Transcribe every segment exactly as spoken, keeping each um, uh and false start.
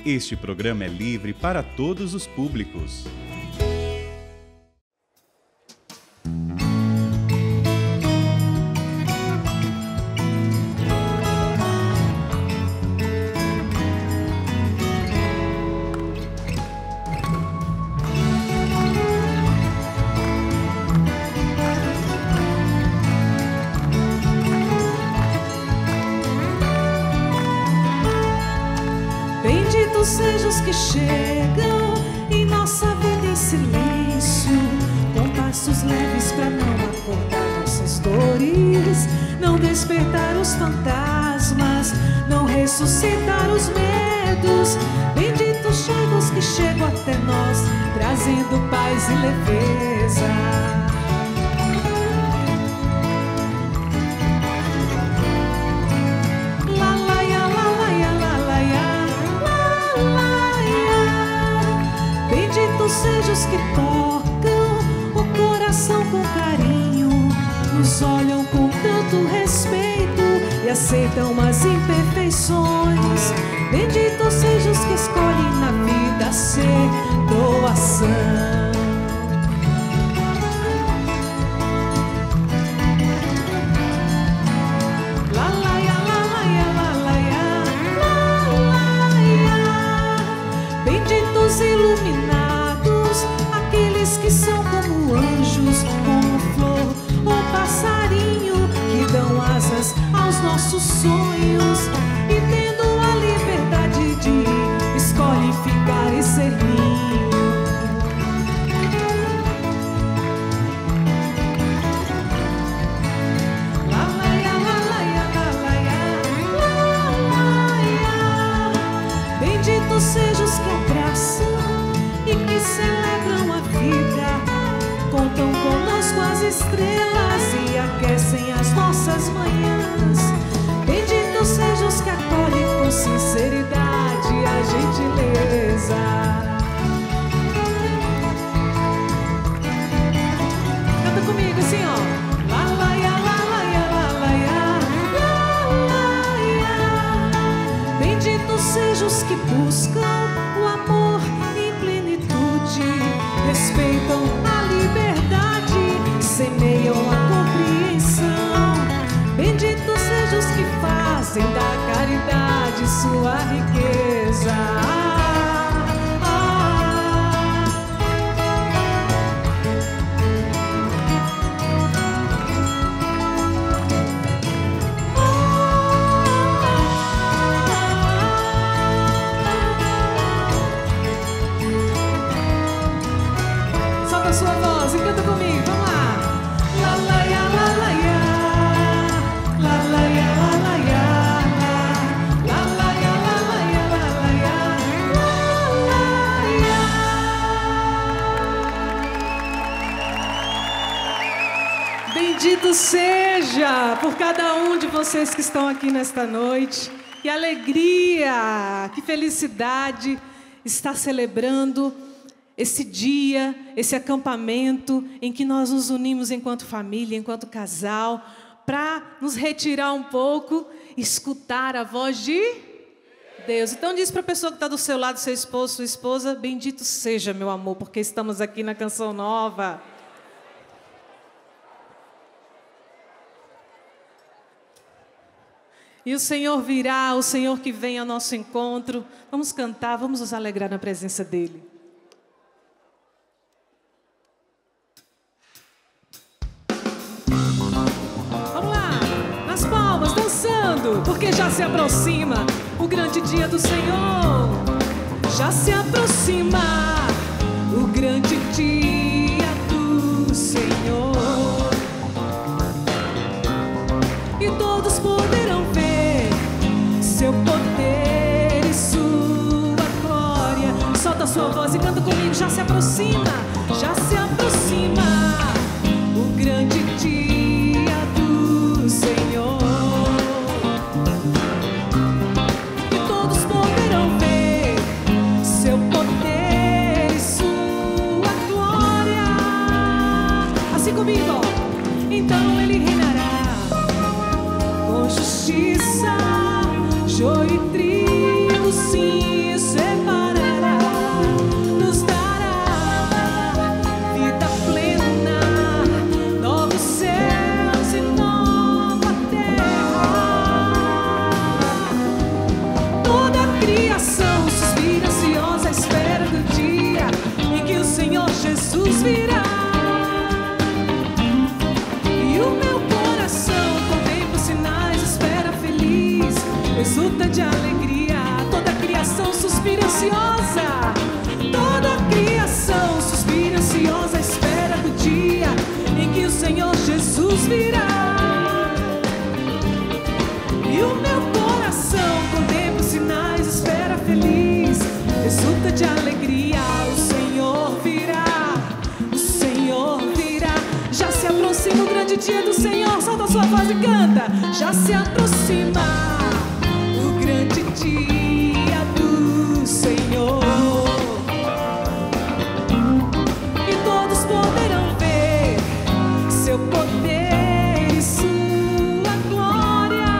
Este programa é livre para todos os públicos. Benditos sejam os que chegam em nossa vida em silêncio, com passos leves para não acordar nossas dores, não despertar os fantasmas, não ressuscitar os medos. Benditos sejam os que chegam até nós, trazendo paz e leveza. Sejam os que tocam o coração com carinho, nos olham com tanto respeito e aceitam as imperfeições. Benditos sejam os que escolhem na vida ser doação. Benditos iluminados, aqueles que são como anjos, como flor ou passarinho, que dão asas aos nossos sonhos e tendo a liberdade de ir, escolhe ficar e ser ninho. Benditos sejam os que abraçam e que celebram a vida, contam conosco as estrelas e aquecem as nossas manhãs. Benditos sejam os que acolhem com sinceridade a gentileza. Canta comigo assim, ó. Lá, lá, ia, lá, lá, ia, lá, lá, ia, lá, lá, ia. Benditos sejam os que buscam o amor em plenitude, respeitam a liberdade, semeiam a compreensão. Benditos sejam os que fazem da caridade sua riqueza. Ah, ah. Solta a sua voz e canta comigo, vamos lá. Lá, lá, ia, lá, lá, ia. Lá, lá, ia, lá, lá, ia. Lá, lá, ia, lá, lá, ia, lá, lá, ia. Lá, lá, ia. Bendito seja por cada um de vocês que estão aqui nesta noite. Que alegria, que felicidade estar celebrando esse dia, esse acampamento em que nós nos unimos enquanto família, enquanto casal, para nos retirar um pouco, escutar a voz de Deus. Então diz para a pessoa que está do seu lado, seu esposo, sua esposa, bendito seja, meu amor, porque estamos aqui na Canção Nova. E o Senhor virá, o Senhor que vem ao nosso encontro. Vamos cantar, vamos nos alegrar na presença dEle. Dançando, porque já se aproxima o grande dia do Senhor. Já se aproxima o grande dia do Senhor. E todos poderão ver seu poder e sua glória. Solta a sua voz e canta comigo. Já se aproxima, já se aproxima o grande dia do Senhor. Comigo, ó. Então ele reinará com justiça, joio e trigo, sim, exulta de alegria. Toda a criação suspira ansiosa, toda a criação suspira ansiosa, à espera do dia em que o Senhor Jesus virá. E o meu coração contempla os sinais, espera feliz, exulta de alegria. O Senhor virá, o Senhor virá. Já se aproxima o grande dia do Senhor. Solta a sua voz e canta. Já se aproxima o grande dia do Senhor, e todos poderão ver seu poder e sua glória.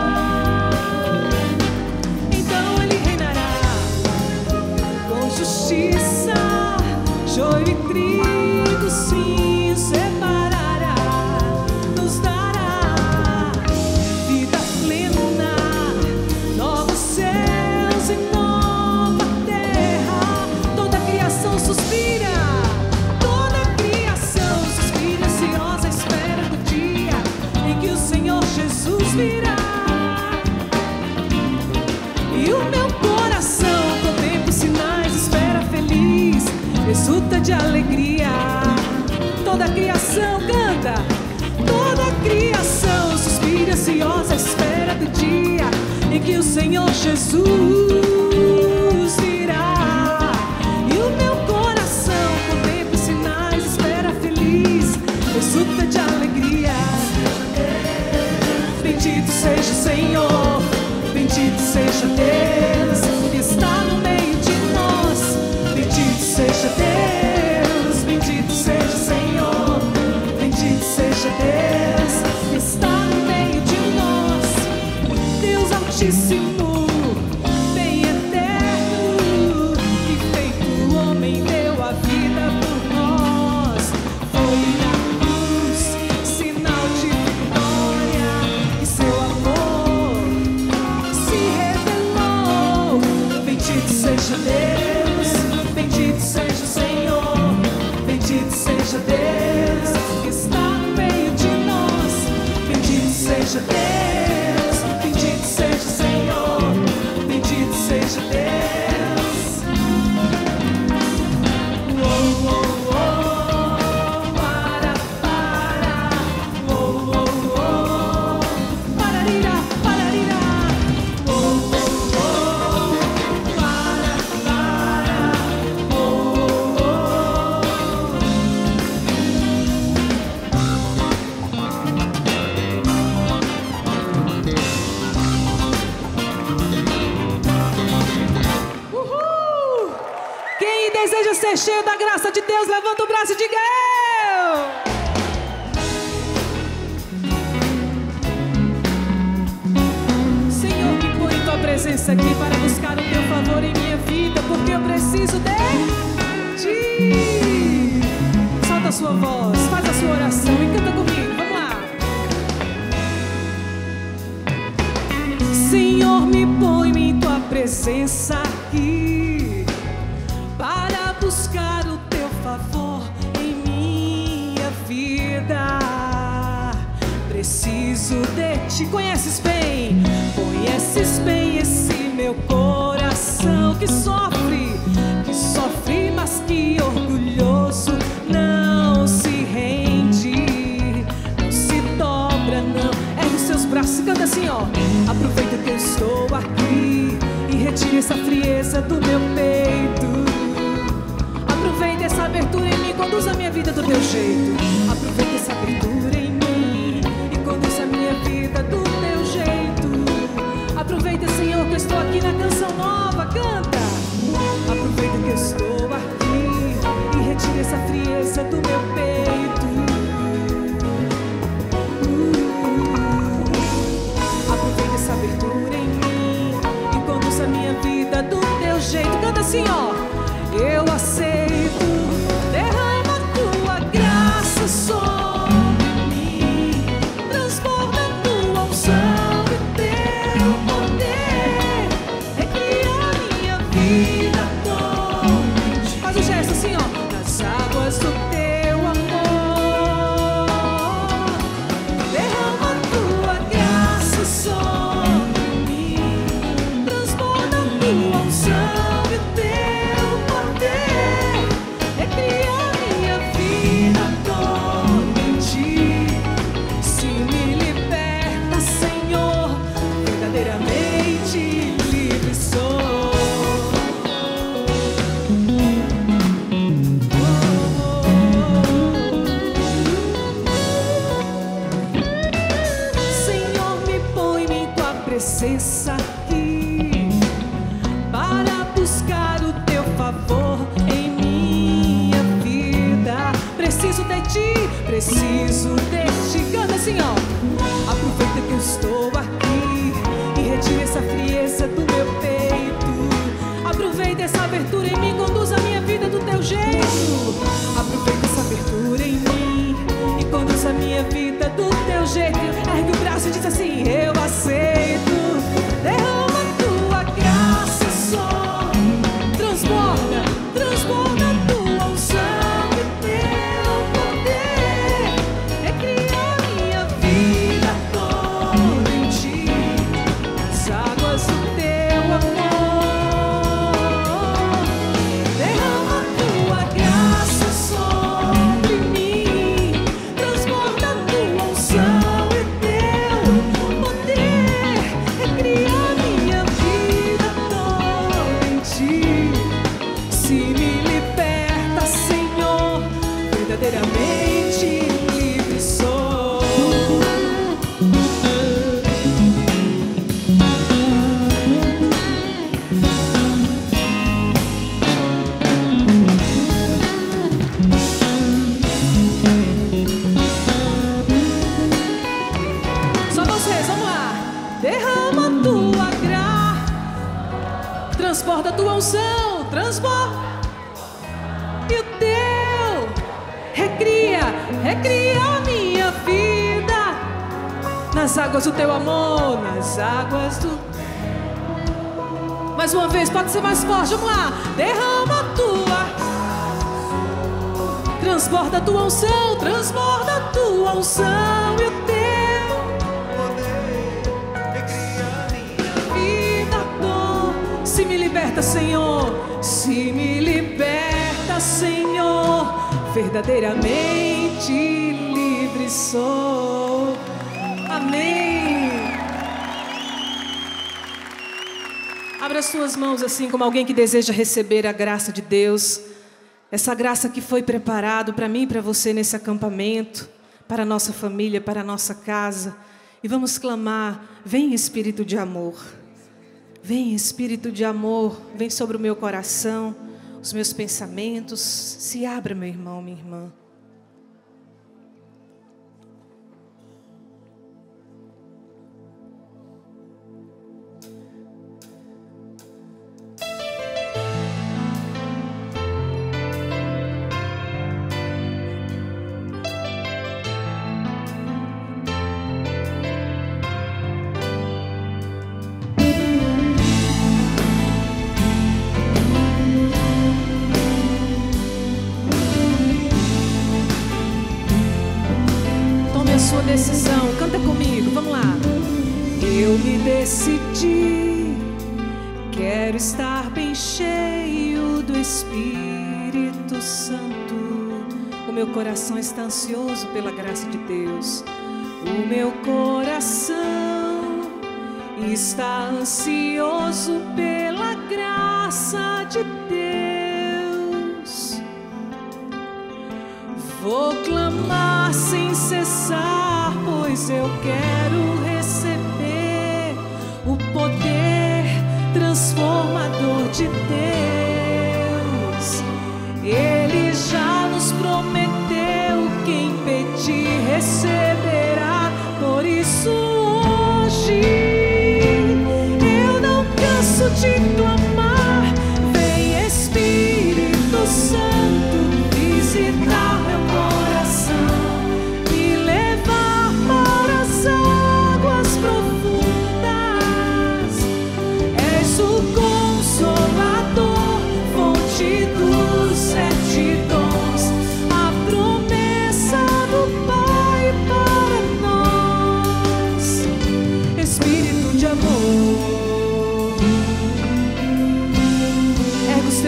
Então ele reinará com justiça, joio e trigo sim separará, nos dará vida plena, novos céus e nova terra. Toda a criação suspira, toda a criação suspira ansiosa, à espera do dia em que o Senhor Jesus virá. E o meu coração contempla os sinais, espera feliz, exulta de alegria. Toda a criação canta, toda a criação suspira ansiosa, à espera do dia em que o Senhor Jesus virá. E o meu coração contempla os sinais, espera feliz, exulta de alegria. Bendito seja o Senhor, bendito seja Deus que está no meio de nós. Bendito seja Deus, bendito seja o Senhor, bendito seja Deus que está no meio de nós. Deus Altíssimo, bem eterno, que feito homem deu a vida por nós. Foi na cruz, sinal de vitória, e seu amor se revelou. Bendito seja Deus, bendito seja o Senhor, bendito seja Deus que está no meio de nós. Bendito seja Deus, bendito seja o Senhor, bendito seja Deus. Oh, oh, oh, para, para, oh, oh, oh, pararira, pararira, oh, oh, oh, para, para, oh, oh, Uhul! Quem deseja ser cheio da graça de Deus, levanta o braço e diga eu! Senhor, me põe em tua presença aqui para buscar o teu favor em minha vida, porque eu preciso de ti. Solta a sua voz, faz a sua oração e canta comigo, vamos lá. Senhor, me põe em tua presença aqui para buscar o teu favor em minha vida. Preciso de ti. Conheces bem, conheces bem esse meu coração que sofre, que sofre, mas que orgulhoso não se rende, não se dobra, não. Ergue os seus braços e canta assim, ó. Aproveita que eu estou aqui e retire essa frieza do meu peito. Aproveita essa abertura em mim, conduza a minha vida do teu jeito. Aproveita essa abertura em mim e conduza a minha vida do teu jeito. Aproveita, Senhor, que eu estou aqui na canção nova, canta. Aproveita que eu estou aqui e retire essa frieza do meu peito. Uh, aproveita essa abertura em mim e conduza a minha vida do teu jeito. Canta assim, ó. Eu aceito, derrama tua graça sobre mim, transborda tua unção e teu poder, recria minha vida toda. Faz o gesto assim, ó. Nas águas do teu amor, derrama tua graça sobre mim. tua unção e o teu poder. Recria minha vida toda em ti. Se me liberta, Senhor, verdadeiramente livre sou. Senhor, me põe-me em tua presença aqui para buscar o teu favor em minha vida. Preciso de ti, preciso de ti. Canta assim, ó. Aproveita que eu estou aqui e retira essa frieza do meu peito. Aproveita essa abertura em mim, conduz a minha vida do teu jeito. Aproveita essa abertura em mim e conduz a minha vida do teu jeito. Ergue o braço e diz assim: eu aceito. Derrama tua graça só, transborda, transborda tua unção e teu poder. Recria minha vida toda em ti, as águas do teu amor. Derrama tua graça sobre mim, transborda tua unção e teu poder. Recria minha vida toda em ti. Se me liberta, Senhor, verdadeiramente livre sou. Só vocês, vamos lá. Derrama tua graça, transborda tua unção, transborda e o teu. Recria, recria a minha vida nas águas do teu amor, nas águas do. Mais uma vez, pode ser mais forte, vamos lá. Derrama a tua, transborda a tua unção, transborda a tua unção e o teu vida toda. Se me liberta, Senhor, se me liberta, Senhor, verdadeiramente livre sou. Amém. Abra as suas mãos assim, como alguém que deseja receber a graça de Deus. Essa graça que foi preparado para mim e para você nesse acampamento, para a nossa família, para a nossa casa. E vamos clamar: vem Espírito de amor. Vem Espírito de amor, vem sobre o meu coração, os meus pensamentos. Se abra, meu irmão, minha irmã. Decisão, canta comigo, vamos lá. Eu me decidi, quero estar bem cheio do Espírito Santo. O meu coração está ansioso pela graça de Deus. O meu coração está ansioso pela graça de Deus. Vou clamar sem cessar, pois eu quero receber o poder transformador de Deus. Ele já nos prometeu: quem pedir receberá. Por isso hoje eu não canso de clamar: vem Espírito Santo visitar meu coração, me levar para as águas profundas. És o Consolador, fonte dos sete dons, a promessa do Pai para nós. Espírito de amor,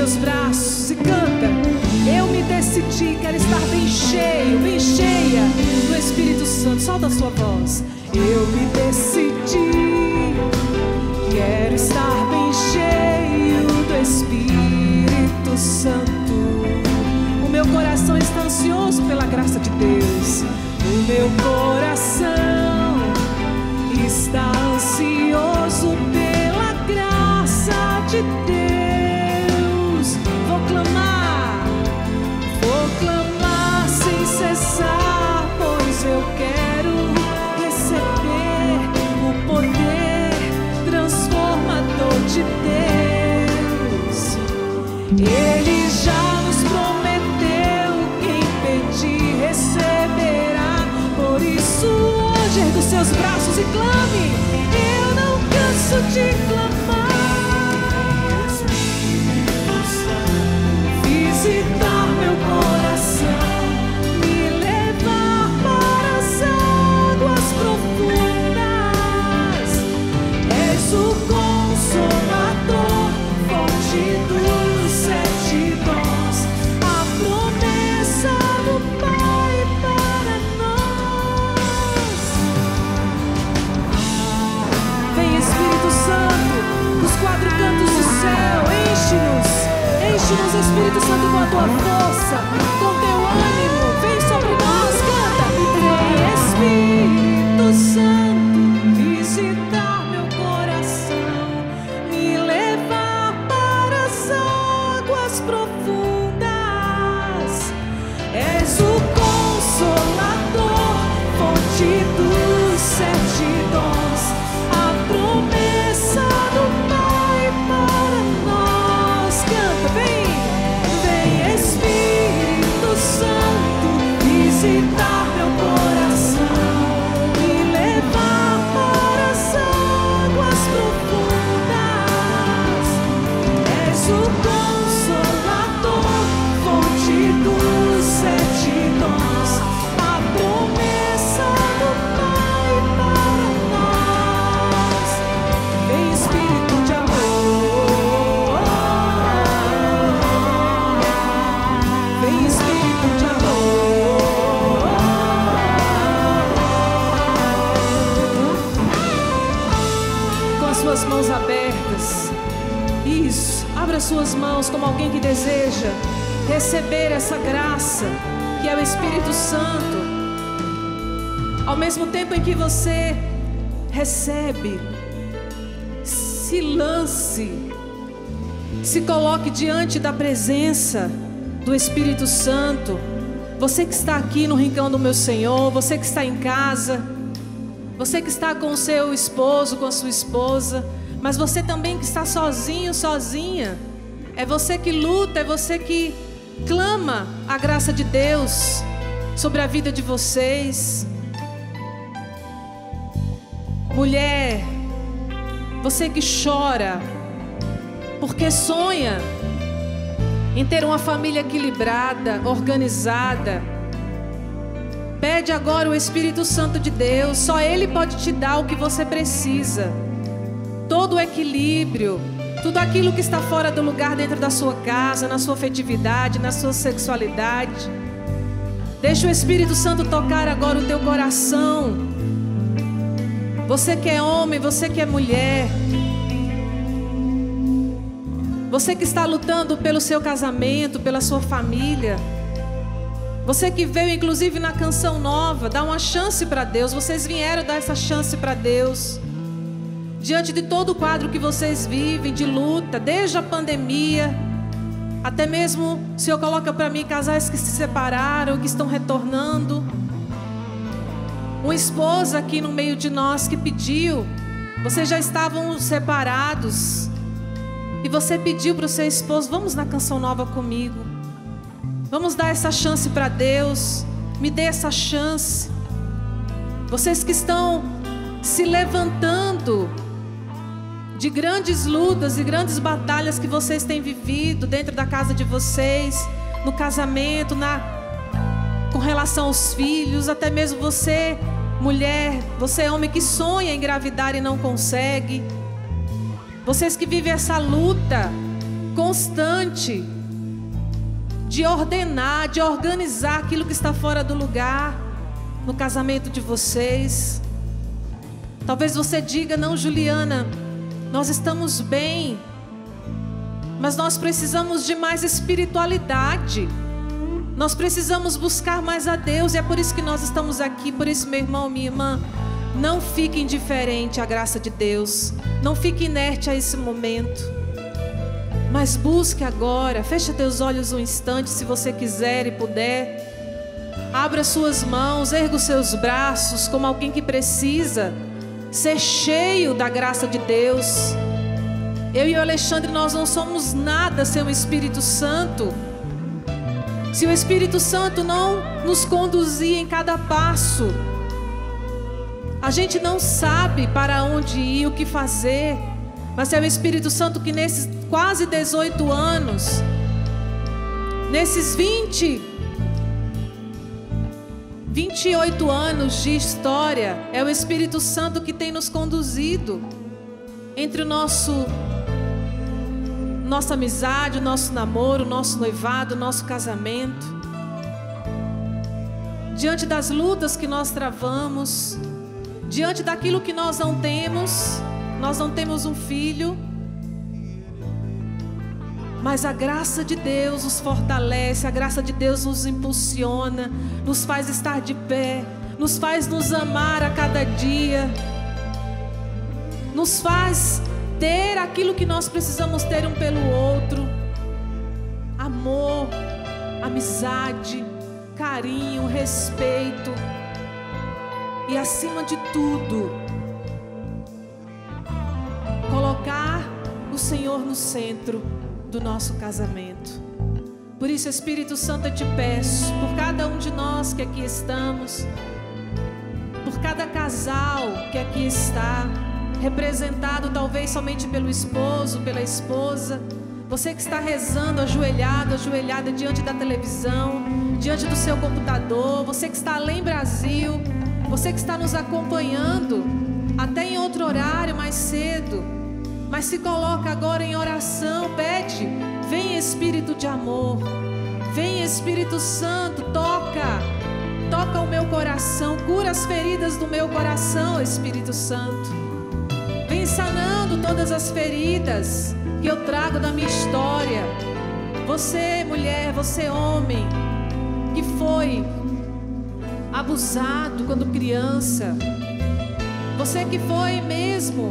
seus braços e canta. Eu me decidi, quero estar bem cheio, bem cheia do Espírito Santo. Solta a sua voz. Eu me decidi, quero estar bem cheio do Espírito Santo. O meu coração está ansioso pela graça de Deus. O meu coração está ansioso pela graça de Deus. Vou clamar, vou clamar sem cessar, pois eu quero receber o poder transformador de Deus. Ele já nos prometeu, quem pedir receberá. Por isso hoje ergue os seus braços e clame. Eu não canso de clamar. Visitar meu coração, me levar para as águas profundas. És o Consolador, fonte dos sete dons, a promessa do Pai para nós. Vem Espírito Santo, dos quatro cantos do céu, enche-nos. Enche-nos, Espírito Santo, com a tua força, com teu ânimo. Vem sobre nós, canta. Vem Espírito Santo, visitar meu coração, me levar para as águas profundas. És o Consolador, fonte dos sete dons, a promessa do Pai para nós. Canta, vem, vem Espírito Santo, visitar meu coração, me levar para as águas profundas. És o Consolador, fonte dos sete dons, a promessa do Pai para nós. Vem Espírito de amor, vem Espírito de amor. Com as suas mãos abertas, isso, abra suas mãos como alguém que deseja receber essa graça que é o Espírito Santo. Ao mesmo tempo em que você recebe, se lance, se coloque diante da presença do Espírito Santo. Você que está aqui no rincão do meu Senhor, você que está em casa, você que está com o seu esposo, com a sua esposa, mas você também que está sozinho, sozinha. É você que luta, é você que clama a graça de Deus sobre a vida de vocês. Mulher, você que chora porque sonha em ter uma família equilibrada, organizada, pede agora o Espírito Santo de Deus. Só Ele pode te dar o que você precisa. Todo o equilíbrio, tudo aquilo que está fora do lugar dentro da sua casa, na sua afetividade, na sua sexualidade. Deixa o Espírito Santo tocar agora o teu coração. Você que é homem, você que é mulher, você que está lutando pelo seu casamento, pela sua família, você que veio inclusive na canção nova, dá uma chance para Deus. Vocês vieram dar essa chance para Deus. Diante de todo o quadro que vocês vivem de luta, desde a pandemia, até mesmo o Senhor coloca para mim casais que se separaram, que estão retornando. Uma esposa aqui no meio de nós que pediu, vocês já estavam separados, e você pediu para o seu esposo: vamos na canção nova comigo, vamos dar essa chance para Deus, me dê essa chance. Vocês que estão se levantando de grandes lutas e grandes batalhas que vocês têm vivido dentro da casa de vocês, no casamento, na, com relação aos filhos, até mesmo você, mulher, você homem que sonha em engravidar e não consegue. Vocês que vivem essa luta constante de ordenar, de organizar aquilo que está fora do lugar no casamento de vocês. Talvez você diga: não, Juliana, nós estamos bem, mas nós precisamos de mais espiritualidade. Nós precisamos buscar mais a Deus, e é por isso que nós estamos aqui. Por isso, meu irmão, minha irmã, não fique indiferente à graça de Deus. Não fique inerte a esse momento. Mas busque agora. Feche teus olhos um instante, se você quiser e puder. Abra suas mãos, erga os seus braços como alguém que precisa ser cheio da graça de Deus. Eu e o Alexandre, nós não somos nada sem o Espírito Santo. Se o Espírito Santo não nos conduzir em cada passo, a gente não sabe para onde ir, o que fazer. Mas é o Espírito Santo que nesses quase dezoito anos, nesses vinte, vinte e oito anos de história, é o Espírito Santo que tem nos conduzido entre o nosso nossa amizade, o nosso namoro, o nosso noivado, o nosso casamento. Diante das lutas que nós travamos, diante daquilo que nós não temos, nós não temos um filho, mas a graça de Deus nos fortalece, a graça de Deus nos impulsiona, nos faz estar de pé, nos faz nos amar a cada dia, nos faz ter aquilo que nós precisamos ter um pelo outro: amor, amizade, carinho, respeito e, acima de tudo, colocar o Senhor no centro do nosso casamento. Por isso, Espírito Santo, eu te peço, por cada um de nós que aqui estamos, por cada casal que aqui está, representado talvez somente pelo esposo, pela esposa, você que está rezando ajoelhado, ajoelhada diante da televisão, diante do seu computador, você que está além Brasil, você que está nos acompanhando até em outro horário mais cedo, mas se coloca agora em oração, pede: vem Espírito de amor, vem Espírito Santo, toca, toca o meu coração, cura as feridas do meu coração, Espírito Santo. Vem sanando todas as feridas que eu trago da minha história. Você, mulher, você, homem, que foi abusado quando criança. Você que foi mesmo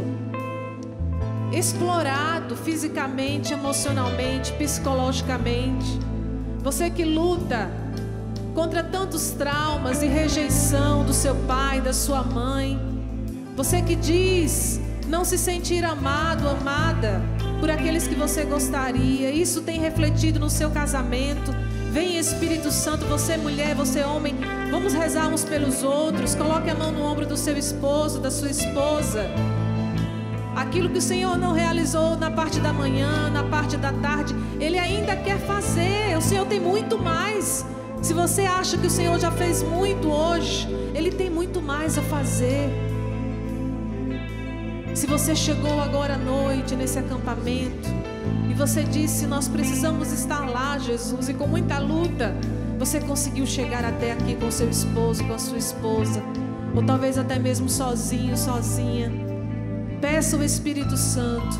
explorado fisicamente, emocionalmente, psicologicamente. Você que luta contra tantos traumas e rejeição do seu pai, da sua mãe. Você que diz não se sentir amado, amada por aqueles que você gostaria. Isso tem refletido no seu casamento. Vem Espírito Santo, você mulher, você homem, vamos rezar uns pelos outros. Coloque a mão no ombro do seu esposo, da sua esposa. Aquilo que o Senhor não realizou na parte da manhã, na parte da tarde, Ele ainda quer fazer. O Senhor tem muito mais. Se você acha que o Senhor já fez muito hoje, Ele tem muito mais a fazer. Se você chegou agora à noite nesse acampamento e você disse: nós precisamos estar lá, Jesus, e com muita luta você conseguiu chegar até aqui com seu esposo, com a sua esposa, ou talvez até mesmo sozinho, sozinha, peça o Espírito Santo.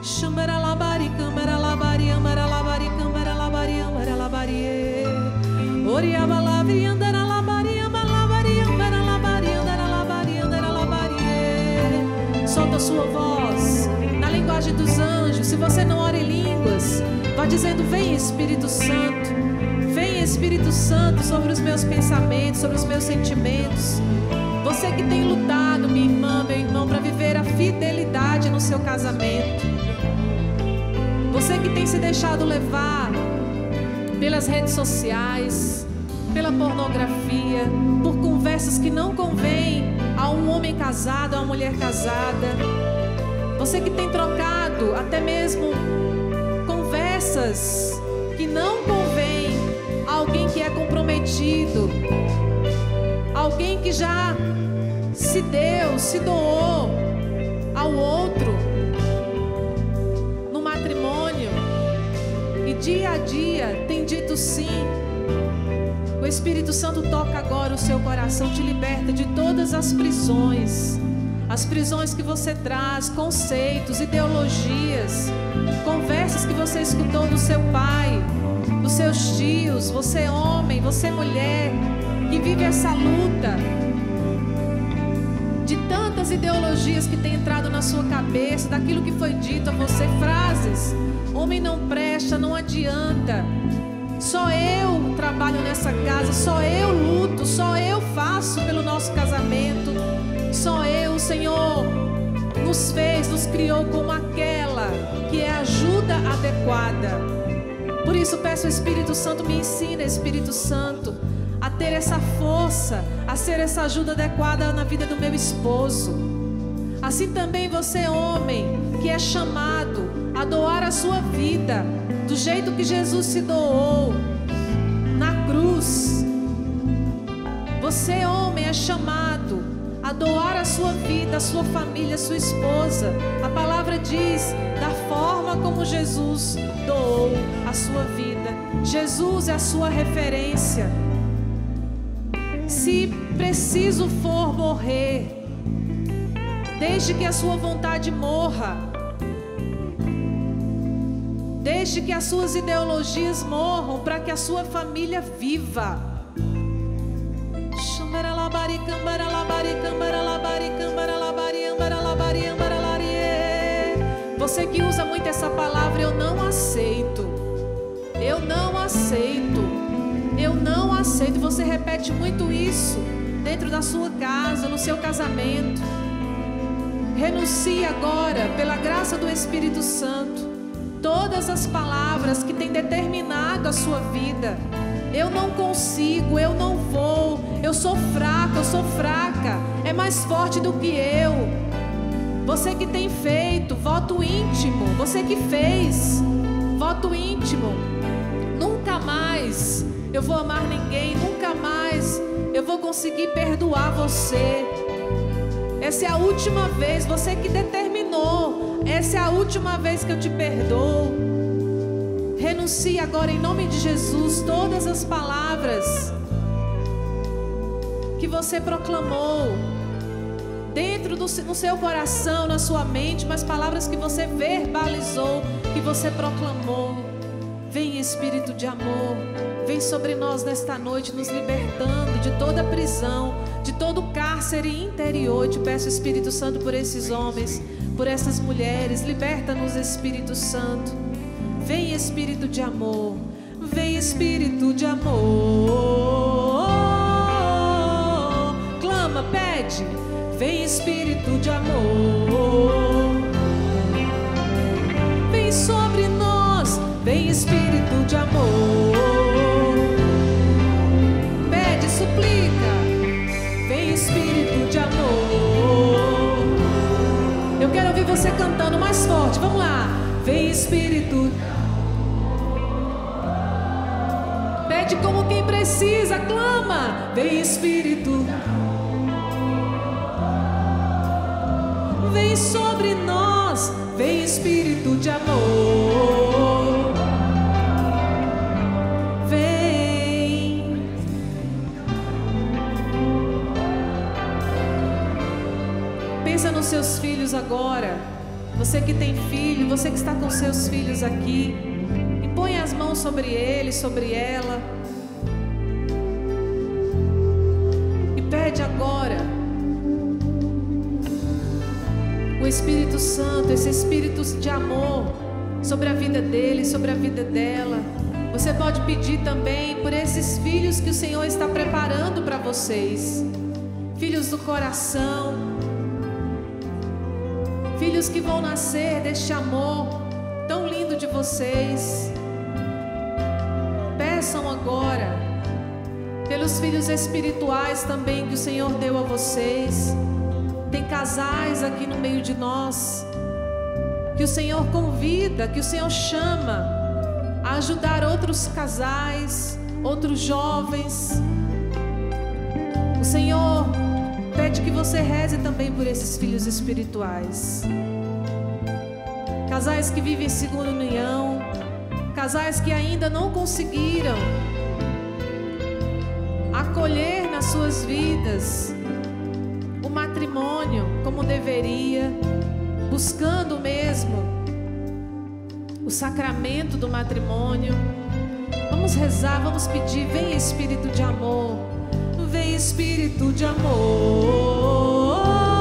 Solta a sua voz na linguagem dos anjos. Se você não ora em línguas, vá dizendo: vem Espírito Santo, vem Espírito Santo sobre os meus pensamentos, sobre os meus sentimentos. Você que tem lutado, minha irmã, meu irmão, para viver a fidelidade no seu casamento. Você que tem se deixado levar pelas redes sociais, pela pornografia, por conversas que não convêm a um homem casado, a uma mulher casada. Você que tem trocado até mesmo conversas que não convêm a alguém que é comprometido, alguém que já se deu, se doou ao outro no matrimônio. dia tem dito sim. O Espírito Santo toca agora o seu coração, te liberta de todas as prisões. As prisões que você traz, conceitos, ideologias, conversas que você escutou do seu pai, dos seus tios, você homem, você mulher, que vive essa luta de tantas ideologias que tem entrado na sua cabeça, daquilo que foi dito a você, frases: homem não presta, não adianta, só eu trabalho nessa casa, só eu luto, só eu faço pelo nosso casamento, só eu. O Senhor nos fez, nos criou como aquela que é a ajuda adequada. Por isso peço ao Espírito Santo, me ensina, Espírito Santo, a ter essa força, a ser essa ajuda adequada na vida do meu esposo. Assim também você, homem, que é chamado a doar a sua vida do jeito que Jesus se doou na cruz. Você, homem, é chamado a doar a sua vida, a sua família, a sua esposa. A palavra diz, da forma como Jesus doou a sua vida. Jesus é a sua referência. Se preciso for morrer, desde que a sua vontade morra, deixe que as suas ideologias morram, para que a sua família viva. Você que usa muito essa palavra, eu não aceito, eu não aceito, eu não aceito. Você repete muito isso dentro da sua casa, no seu casamento. Renuncie agora, pela graça do Espírito Santo, todas as palavras que têm determinado a sua vida. Eu não consigo, eu não vou, eu sou fraco, eu sou fraca, é mais forte do que eu. Você que tem feito voto íntimo, você que fez voto íntimo, nunca mais eu vou amar ninguém, nunca mais eu vou conseguir perdoar você. Essa é a última vez, você que determinou, essa é a última vez que eu te perdoo. Renuncie agora em nome de Jesus todas as palavras que você proclamou dentro do no seu coração, na sua mente, mas palavras que você verbalizou, que você proclamou. Vem, Espírito de amor, vem sobre nós nesta noite, nos libertando de toda prisão, de todo cárcere interior. Eu te peço, Espírito Santo, por esses homens, por essas mulheres, liberta-nos, Espírito Santo. Vem, Espírito de amor, vem, Espírito de amor. Clama, pede. Vem, Espírito de amor, vem sobre nós, vem, Espírito de amor. Pede, suplica, vem, Espírito de amor. Eu quero ouvir você cantando mais forte, vamos lá. Vem, Espírito. Pede como quem precisa, clama. Vem, Espírito. Vem sobre nós, vem, Espírito de amor. Vem. Pensa nos seus filhos agora. Você que tem filho, você que está com seus filhos aqui, e põe as mãos sobre ele, sobre ela, e pede agora o Espírito Santo, esse Espírito de amor sobre a vida dele, sobre a vida dela. Você pode pedir também por esses filhos que o Senhor está preparando para vocês, filhos do coração, filhos que vão nascer deste amor tão lindo de vocês. Peçam agora pelos filhos espirituais também que o Senhor deu a vocês. Tem casais aqui no meio de nós que o Senhor convida, que o Senhor chama a ajudar outros casais, outros jovens. O Senhor pede que você reze também por esses filhos espirituais. Casais que vivem em segunda união, casais que ainda não conseguiram acolher nas suas vidas o matrimônio como deveria, buscando mesmo o sacramento do matrimônio. Vamos rezar, vamos pedir: vem Espírito de amor, vem Espírito de amor.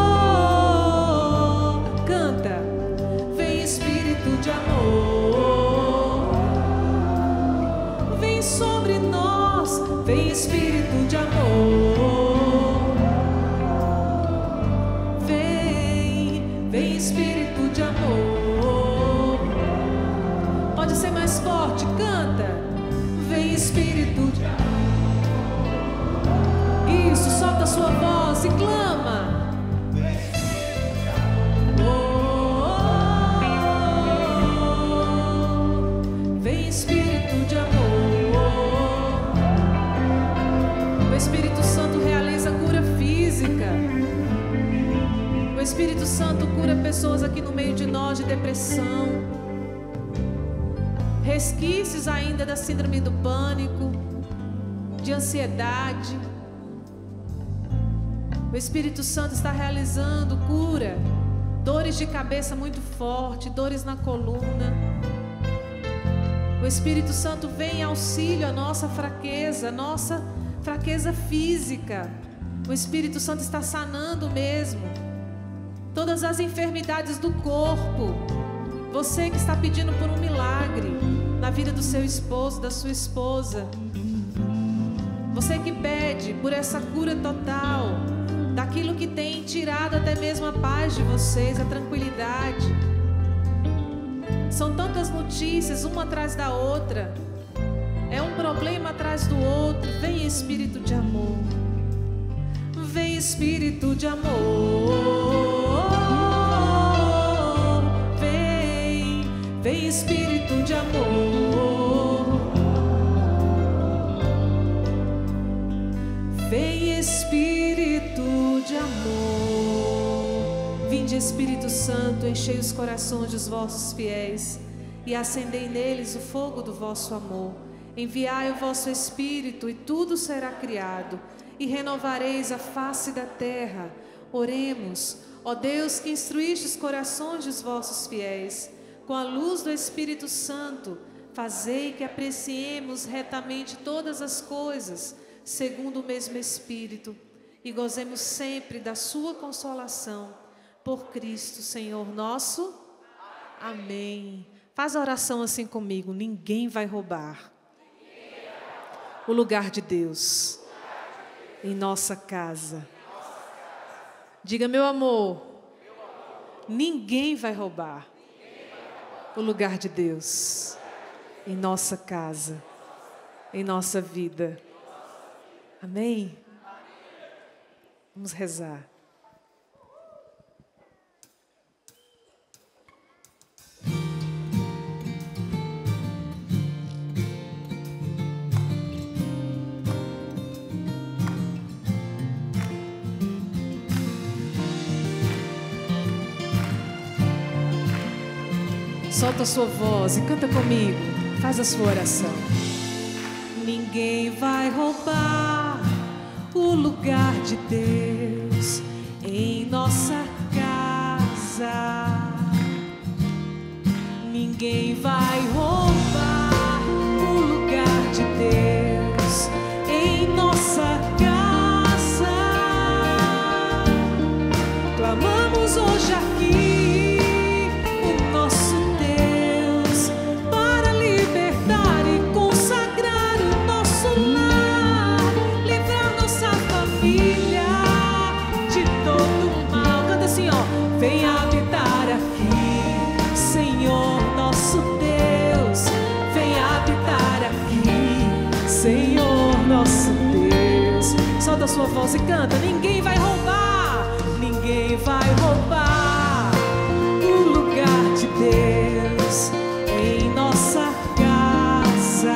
Canta: vem Espírito de amor, vem sobre nós, vem Espírito de amor, vem, vem Espírito de amor. Pode ser mais forte, canta: vem Espírito de amor. Isso, solta a sua voz e clama. Vem Espírito de amor. O Espírito Santo realiza cura física. O Espírito Santo cura pessoas aqui no meio de nós de depressão, resquícios ainda da síndrome do pânico, de ansiedade. O Espírito Santo está realizando cura, dores de cabeça muito forte, dores na coluna. O Espírito Santo vem em auxílio à nossa fraqueza, nossa fraqueza física. O Espírito Santo está sanando mesmo todas as enfermidades do corpo. Você que está pedindo por um milagre na vida do seu esposo, da sua esposa. Você que pede por essa cura total daquilo que tem tirado até mesmo a paz de vocês, a tranquilidade. São tantas notícias, uma atrás da outra. É um problema atrás do outro. Vem Espírito de amor. Vem Espírito de amor. Vem, vem Espírito de amor. Vem Espírito de amor. Vinde Espírito Santo, enchei os corações dos vossos fiéis e acendei neles o fogo do vosso amor. Enviai o vosso Espírito e tudo será criado e renovareis a face da terra. Oremos. Ó Deus, que instruíste os corações dos vossos fiéis com a luz do Espírito Santo, fazei que apreciemos retamente todas as coisas segundo o mesmo Espírito e gozemos sempre da sua consolação. Por Cristo, Senhor nosso. Amém. Faz a oração assim comigo: ninguém vai roubar o lugar de Deus em nossa casa. Diga: meu amor, ninguém vai roubar o lugar de Deus em nossa casa, em nossa vida. Amém? Vamos rezar. Solta a sua voz e canta comigo. Faz a sua oração. Ninguém vai roubar o lugar de Deus em nossa casa. Ninguém vai roubar o lugar de Deus em nossa casa. Clamamos hoje aqui vem habitar aqui, Senhor nosso Deus. Vem habitar aqui, Senhor nosso Deus. Solta a sua voz e canta. Ninguém vai roubar, ninguém vai roubar o lugar de Deus em nossa casa.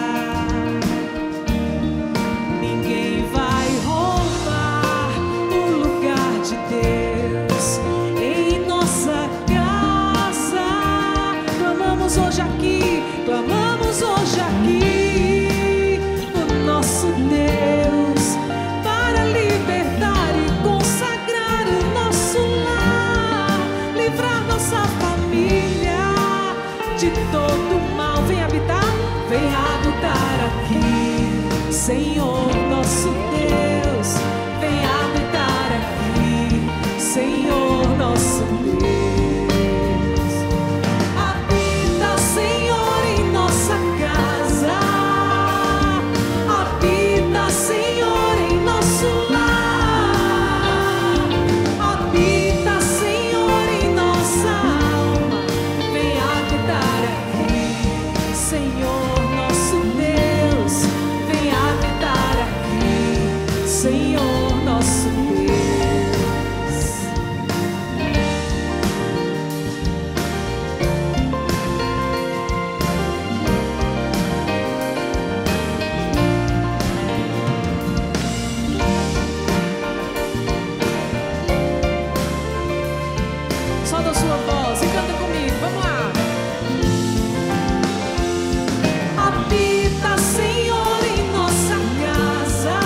Ninguém vai roubar o lugar de Deus em nossa casa. Clamamos hoje aqui, clamamos estamos hoje aqui, o nosso Deus, para libertar e consagrar o nosso lar, livrar nossa família de todo mal. Vem habitar, vem habitar aqui, Senhor nosso Deus, vem habitar aqui, Senhor nosso Deus. Habita, Senhor, em nossa casa, habita, Senhor, em nosso lar, habita, Senhor, em nossa alma, vem habitar aqui, Senhor nosso Deus, vem habitar aqui, Senhor nosso Deus. Solta a sua voz e canta comigo, vamos lá. Habita, Senhor, em nossa casa,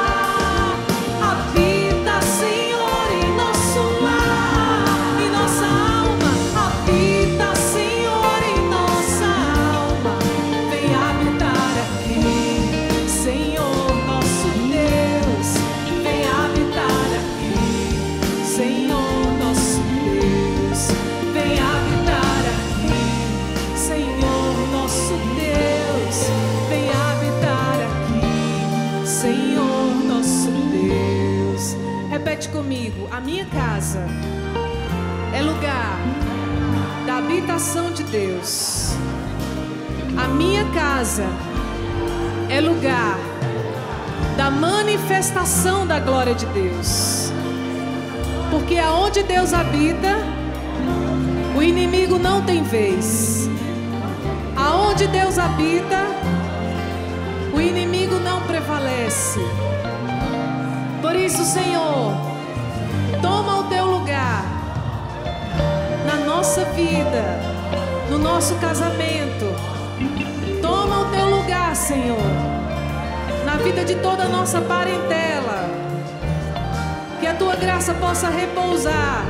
habita, Senhor, em nosso lar, em nossa alma, habita, Senhor, em nossa alma, vem habitar aqui, Senhor nosso Deus, vem habitar aqui, Senhor nosso Deus, vem habitar aqui, Senhor nosso Deus, vem habitar aqui, Senhor nosso Deus. Repete comigo: a minha casa é lugar da habitação de Deus. A minha casa é lugar da manifestação da glória de Deus. Porque aonde Deus habita, o inimigo não tem vez. Aonde Deus habita, o inimigo não prevalece. Por isso, Senhor, toma o teu lugar na nossa vida, no nosso casamento. Toma o teu lugar, Senhor, na vida de toda a nossa parentela. Que a tua graça possa repousar,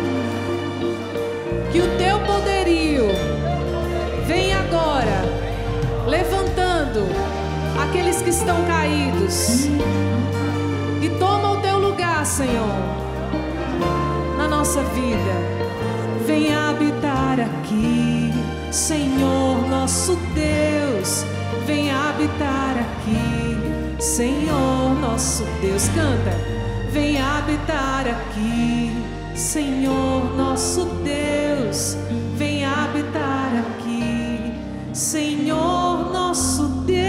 que o teu poderio venha agora, levantando aqueles que estão caídos. E toma o teu lugar, Senhor, na nossa vida. Venha habitar aqui, Senhor nosso Deus, venha habitar aqui, Senhor nosso Deus. Canta. Venha habitar aqui, Senhor nosso Deus, venha habitar aqui, Senhor nosso Deus.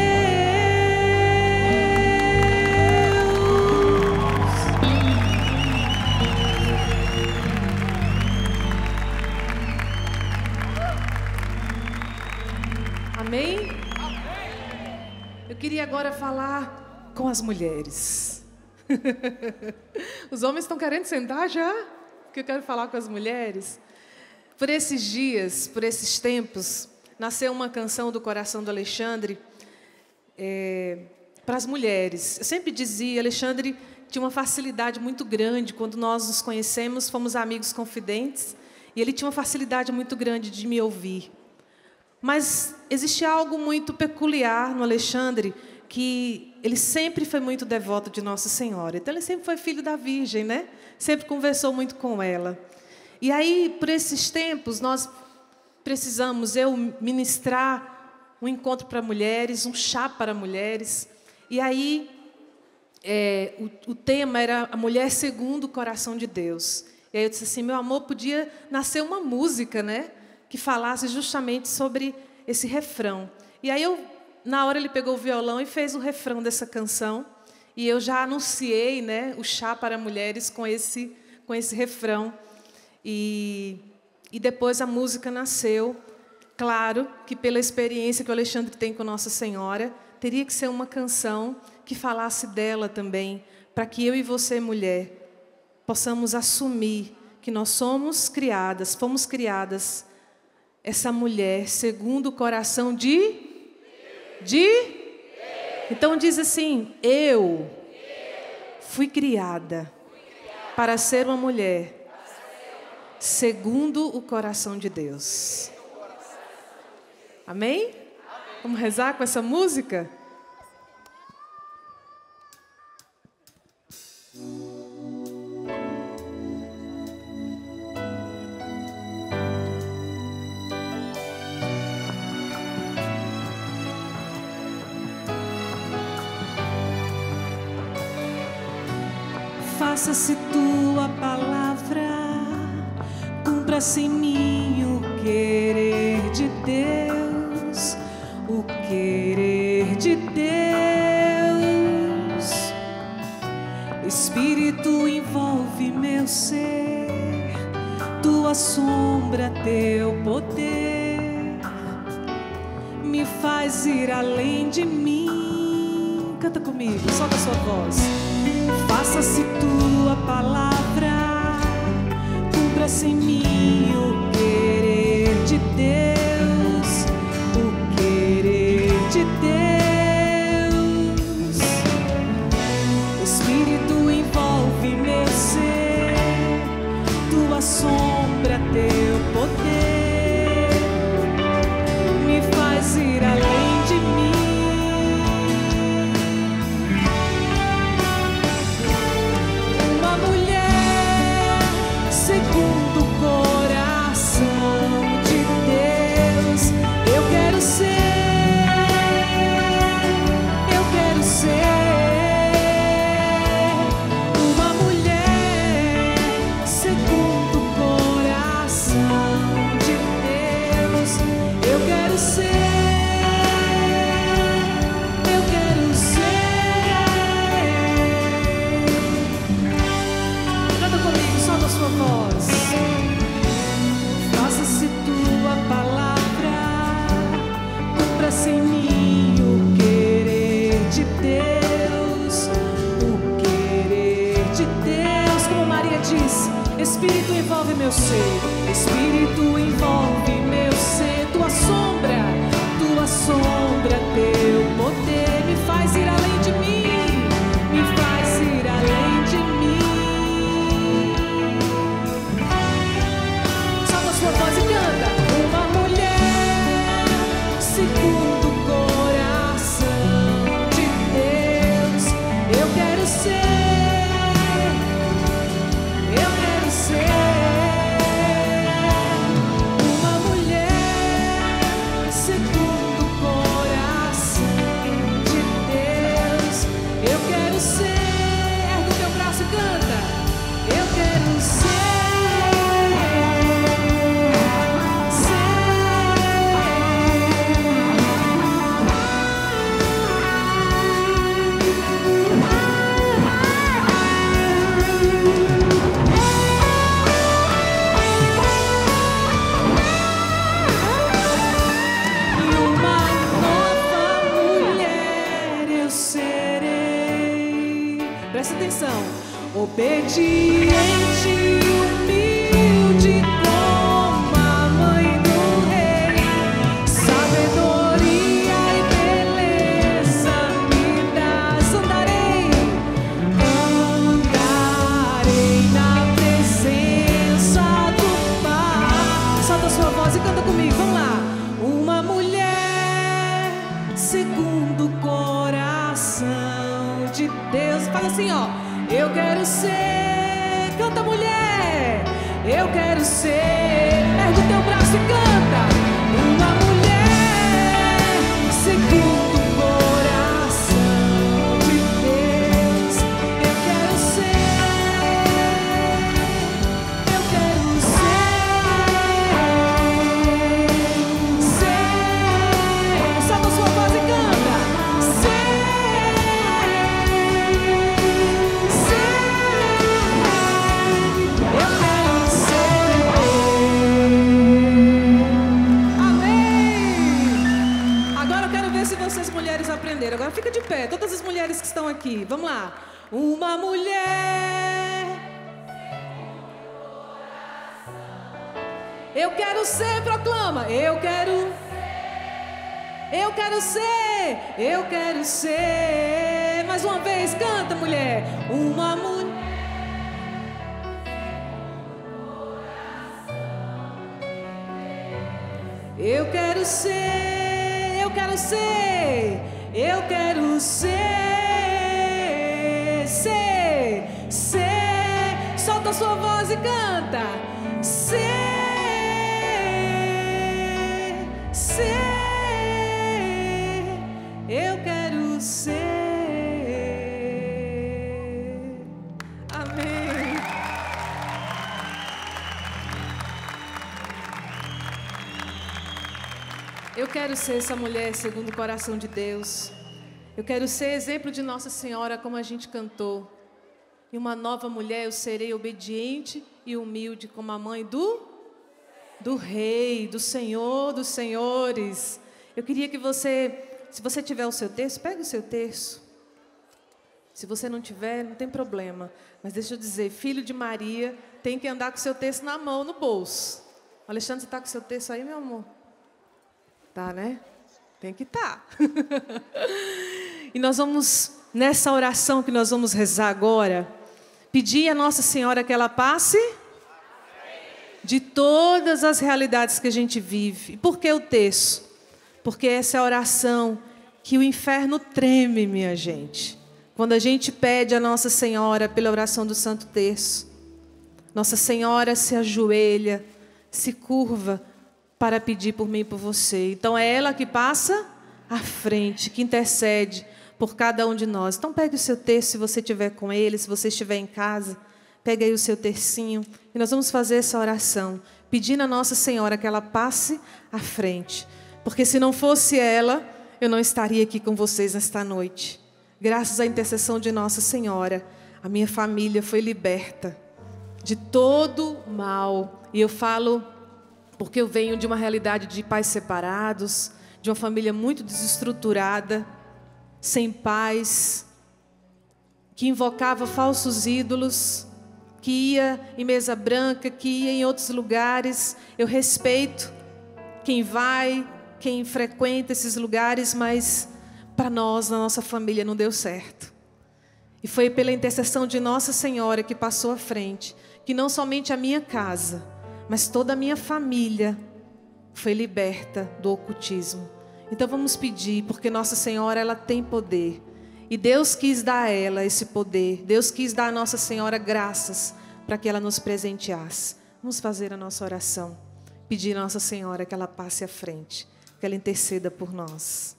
Amém? Eu queria agora falar com as mulheres. Os homens estão querendo sentar já? Porque eu quero falar com as mulheres. Por esses dias, por esses tempos, nasceu uma canção do coração do Alexandre é, para as mulheres. Eu sempre dizia, Alexandre tinha uma facilidade muito grande. Quando nós nos conhecemos, fomos amigos confidentes, e ele tinha uma facilidade muito grande de me ouvir. Mas existe algo muito peculiar no Alexandre, que ele sempre foi muito devoto de Nossa Senhora. Então, ele sempre foi filho da Virgem, né? Sempre conversou muito com ela. E aí, por esses tempos, nós precisamos, eu ministrar um encontro para mulheres, um chá para mulheres. E aí, é, o, o tema era a mulher segundo o coração de Deus. E aí eu disse assim, meu amor, podia nascer uma música, né? Que falasse justamente sobre esse refrão. E aí, eu, na hora, ele pegou o violão e fez o refrão dessa canção. E eu já anunciei, né, o chá para mulheres com esse, com esse refrão. E, e depois a música nasceu. Claro que, pela experiência que o Alexandre tem com Nossa Senhora, teria que ser uma canção que falasse dela também, para que eu e você, mulher, possamos assumir que nós somos criadas, fomos criadas, essa mulher segundo o coração de De? Então diz assim: eu fui criada para ser uma mulher segundo o coração de Deus. Amém? Vamos rezar com essa música? Faça-se tua palavra, cumpra-se em mim o querer de Deus, o querer de Deus. Espírito envolve meu ser, tua sombra, teu poder, me faz ir além de mim. Canta comigo, solta a sua voz. Faça-se tua palavra, cumpra-se em mim o querer de Deus, o querer de Deus. Espírito envolve meu ser, tua sombra, teu poder, me faz ir além de mim. Segundo o coração de Deus, eu quero ser, eu quero ser uma mulher. Segundo o coração de Deus, eu quero ser, eu quero ser. Canta comigo, solta a sua voz. Faça-se tua palavra, cumpra-se em mim o querer de Deus, o querer de Deus. Como Maria disse, Espírito envolve meu ser, Espírito envolve meu ser, tua sombra, tua sombra, teu poder me faz ir além de mim, me faz ir além de mim. Sua voz e canta. Uma mulher segundo o coração de Deus, eu quero ser, eu quero ser uma mulher segundo o coração de Deus, eu quero ser. Ergue o teu braço e canta. Eu quero ser. Presta atenção. Obediente, humilde como a mãe do rei, sabedoria e beleza me dás. Andarei, andarei na presença do Pai. Solta a sua voz e canta comigo, vamos lá. Uma mulher segundo o coração de Deus. Fala assim, ó. Eu quero ser, canta mulher, eu quero ser, ergue o teu braço e canta. Uma mulher segundo o coração de Deus, eu quero ser, eu quero ser, ser, solta a sua voz e canta, ser. Agora fica de pé, todas as mulheres que estão aqui, vamos lá. Uma mulher, eu quero ser, proclama, eu quero, eu quero ser, eu quero ser. Mais uma vez, canta, mulher. Uma mulher. Eu quero ser, eu quero ser, eu quero ser, ser, ser. Solta a sua voz e canta. Ser, ser, eu quero ser. Amém. Eu quero ser essa mulher segundo o coração de Deus. Eu quero ser exemplo de Nossa Senhora, como a gente cantou. E uma nova mulher, eu serei obediente e humilde, como a mãe do, do Rei, do Senhor dos Senhores. Eu queria que você, se você tiver o seu texto, pegue o seu texto. Se você não tiver, não tem problema. Mas deixa eu dizer, filho de Maria tem que andar com o seu texto na mão, no bolso. Alexandre, você está com o seu texto aí, meu amor? Tá, né? Tem que estar. E nós vamos, nessa oração que nós vamos rezar agora, pedir a Nossa Senhora que ela passe de todas as realidades que a gente vive. E por que o texto? Porque essa é a oração que o inferno treme, minha gente. Quando a gente pede a Nossa Senhora pela oração do Santo Terço, Nossa Senhora se ajoelha, se curva para pedir por mim e por você. Então é ela que passa à frente, que intercede por cada um de nós. Então pegue o seu terço, se você estiver com ele, se você estiver em casa, pegue aí o seu tercinho e nós vamos fazer essa oração, pedindo a Nossa Senhora que ela passe à frente. Porque se não fosse ela, eu não estaria aqui com vocês nesta noite. Graças à intercessão de Nossa Senhora, a minha família foi liberta de todo mal. E eu falo porque eu venho de uma realidade de pais separados, de uma família muito desestruturada, sem paz, que invocava falsos ídolos, que ia em mesa branca, que ia em outros lugares. Eu respeito quem vai, quem frequenta esses lugares, mas para nós, na nossa família, não deu certo. E foi pela intercessão de Nossa Senhora que passou à frente, que não somente a minha casa, mas toda a minha família foi liberta do ocultismo. Então vamos pedir, porque Nossa Senhora ela tem poder. E Deus quis dar a ela esse poder. Deus quis dar a Nossa Senhora graças para que ela nos presenteasse. Vamos fazer a nossa oração. Pedir a Nossa Senhora que ela passe à frente, que ela interceda por nós.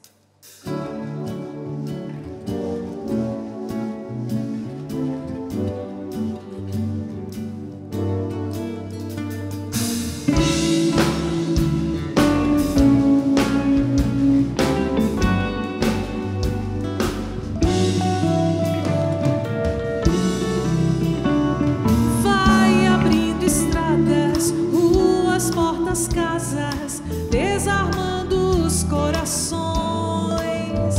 Casas, desarmando os corações.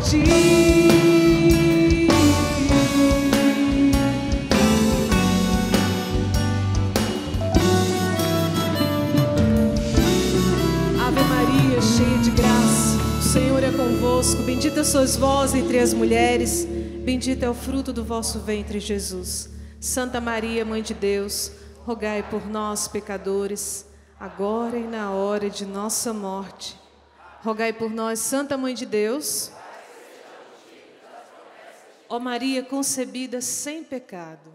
ti. Ave Maria, cheia de graça, o Senhor é convosco. Bendita sois vós entre as mulheres, bendito é o fruto do vosso ventre, Jesus. Santa Maria, Mãe de Deus, rogai por nós, pecadores, agora e na hora de nossa morte. Rogai por nós, Santa Mãe de Deus. Ó Maria concebida sem pecado.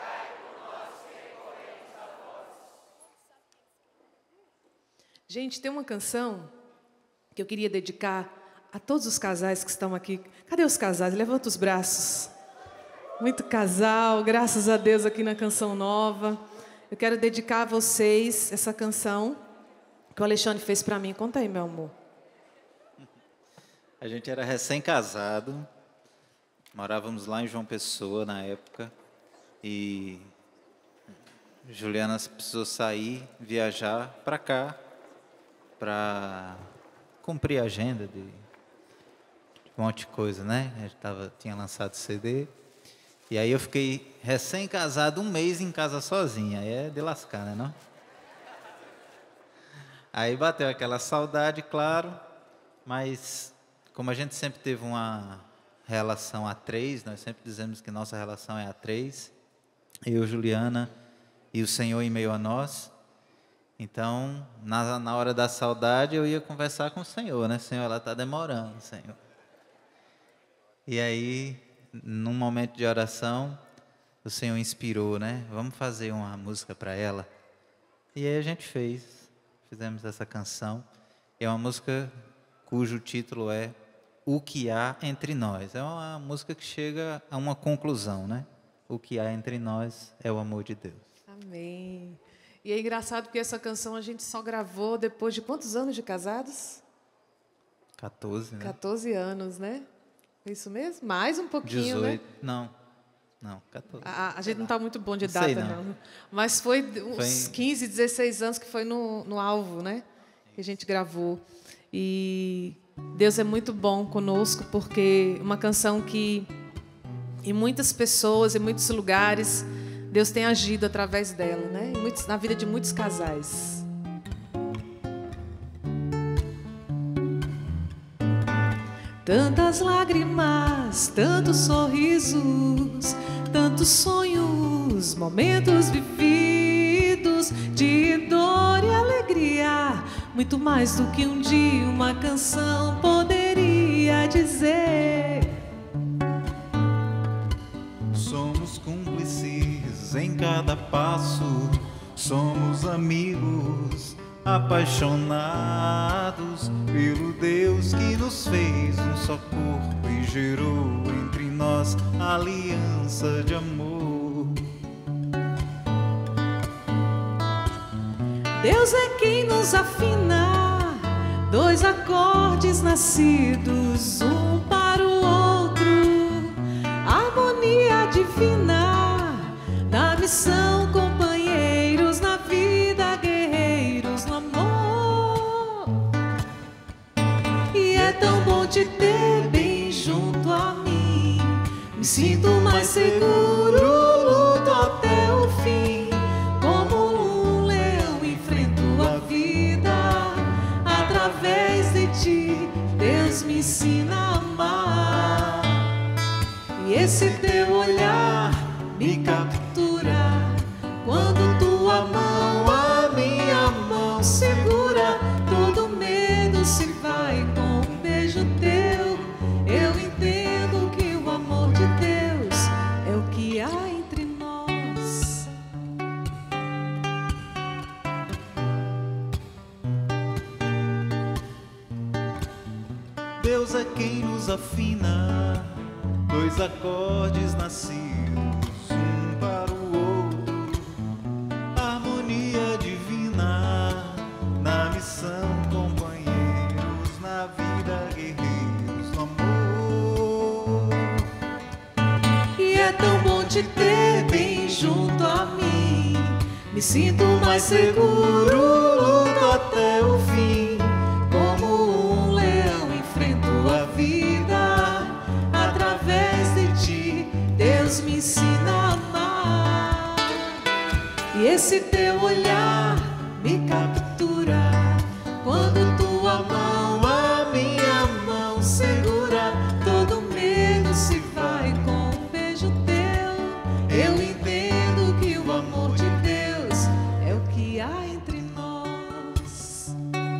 Gente, tem uma canção que eu queria dedicar a todos os casais que estão aqui. Cadê os casais? Levanta os braços. Muito casal, graças a Deus, aqui na Canção Nova. Eu quero dedicar a vocês essa canção que o Alexandre fez para mim. Conta aí, meu amor. A gente era recém-casado, morávamos lá em João Pessoa na época, e Juliana precisou sair, viajar para cá, para cumprir a agenda de um monte de coisa, né? A gente tava, tinha lançado C D, e aí eu fiquei recém-casado um mês em casa sozinha, aí é de lascar, né, não? Aí bateu aquela saudade, claro, mas como a gente sempre teve uma relação a três, nós sempre dizemos que nossa relação é a três, eu, Juliana e o Senhor em meio a nós. Então, na, na hora da saudade, eu ia conversar com o Senhor, né? Senhor, ela está demorando, Senhor. E aí, num momento de oração, o Senhor inspirou, né? Vamos fazer uma música para ela. E aí a gente fez, fizemos essa canção. É uma música cujo título é O que há entre nós. É uma música que chega a uma conclusão, né? O que há entre nós é o amor de Deus. Amém. E é engraçado porque essa canção a gente só gravou depois de quantos anos de casados? quatorze, né? quatorze anos, né? É isso mesmo? Mais um pouquinho, dezoito, né? Não, não, quatorze. A, a gente não está muito bom de não data, sei, não. não. Mas foi uns foi em... quinze, dezesseis anos que foi no, no Alvo, né? Que a gente gravou. E Deus é muito bom conosco, porque uma canção que em muitas pessoas, em muitos lugares, Deus tem agido através dela, né? Em muitos, na vida de muitos casais. Tantas lágrimas, tantos sorrisos, tantos sonhos, momentos vividos de dor e alegria, muito mais do que um dia uma canção poderia dizer. Somos cúmplices em cada passo, somos amigos apaixonados pelo Deus que nos fez um só corpo e gerou entre nós aliança de amor. Deus é quem nos afina, dois acordes nascidos um para o outro, harmonia divina da missão, companheiros na vida, guerreiros no amor. E é tão bom te ter bem junto a mim, me sinto mais seguro, luto até o fim, como um leão enfrento a vida, através de ti Deus me ensina a amar. E esse teu olhar me captura, quando tua mão a minha mão segura, todo medo se vai com um beijo teu. Eu entendo que o amor de Deus é o que há entre nós. Deus é quem nos afina, dois acordes nascidos um para o outro, harmonia divina na missão, companheiros na vida, guerreiros no amor. E é tão bom te ter bem junto a mim, me sinto mais seguro, luto até o fim, como um leão enfrento a vida, esse teu olhar me captura, quando tua mão a minha mão segura, todo medo se vai com um beijo teu. Eu entendo que o amor de Deus é o que há entre nós.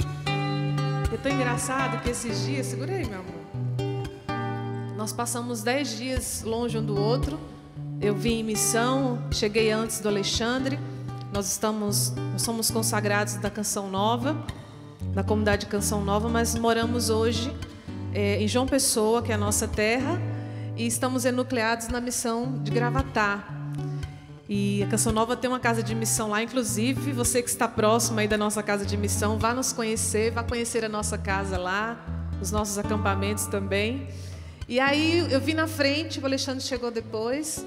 É tão engraçado que esses dias, segura aí, meu amor, nós passamos dez dias longe um do outro. Eu vim em missão, cheguei antes do Alexandre. Nós estamos, nós somos consagrados da Canção Nova, da comunidade Canção Nova, mas moramos hoje é, em João Pessoa, que é a nossa terra, e estamos enucleados na missão de Gravatá. E a Canção Nova tem uma casa de missão lá, inclusive você que está próximo aí da nossa casa de missão, vá nos conhecer, vá conhecer a nossa casa lá, os nossos acampamentos também. E aí eu vim na frente, o Alexandre chegou depois.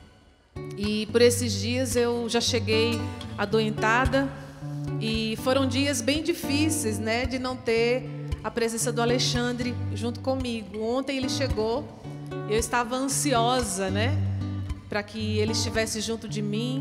E por esses dias eu já cheguei adoentada e foram dias bem difíceis, né, de não ter a presença do Alexandre junto comigo. Ontem ele chegou, eu estava ansiosa, né, para que ele estivesse junto de mim,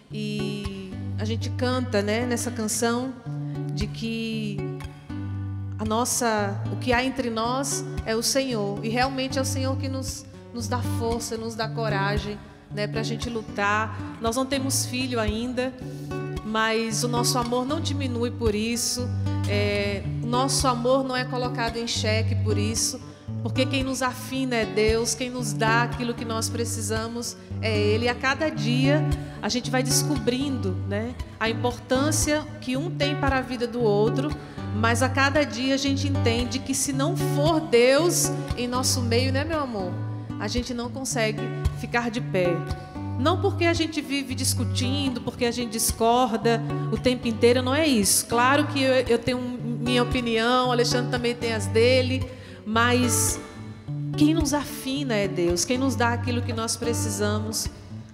e a gente canta, né, nessa canção de que a nossa, o que há entre nós é o Senhor, e realmente é o Senhor que nos, nos dá força, nos dá coragem, né, para a gente lutar. Nós não temos filho ainda, mas o nosso amor não diminui por isso, é, o nosso amor não é colocado em xeque por isso, porque quem nos afina é Deus, quem nos dá aquilo que nós precisamos é Ele. E a cada dia a gente vai descobrindo, né, a importância que um tem para a vida do outro, mas a cada dia a gente entende que se não for Deus em nosso meio, né, meu amor, a gente não consegue ficar de pé. Não porque a gente vive discutindo, porque a gente discorda o tempo inteiro, não é isso. Claro que eu, eu tenho minha opinião, o Alexandre também tem as dele, mas quem nos afina é Deus, quem nos dá aquilo que nós precisamos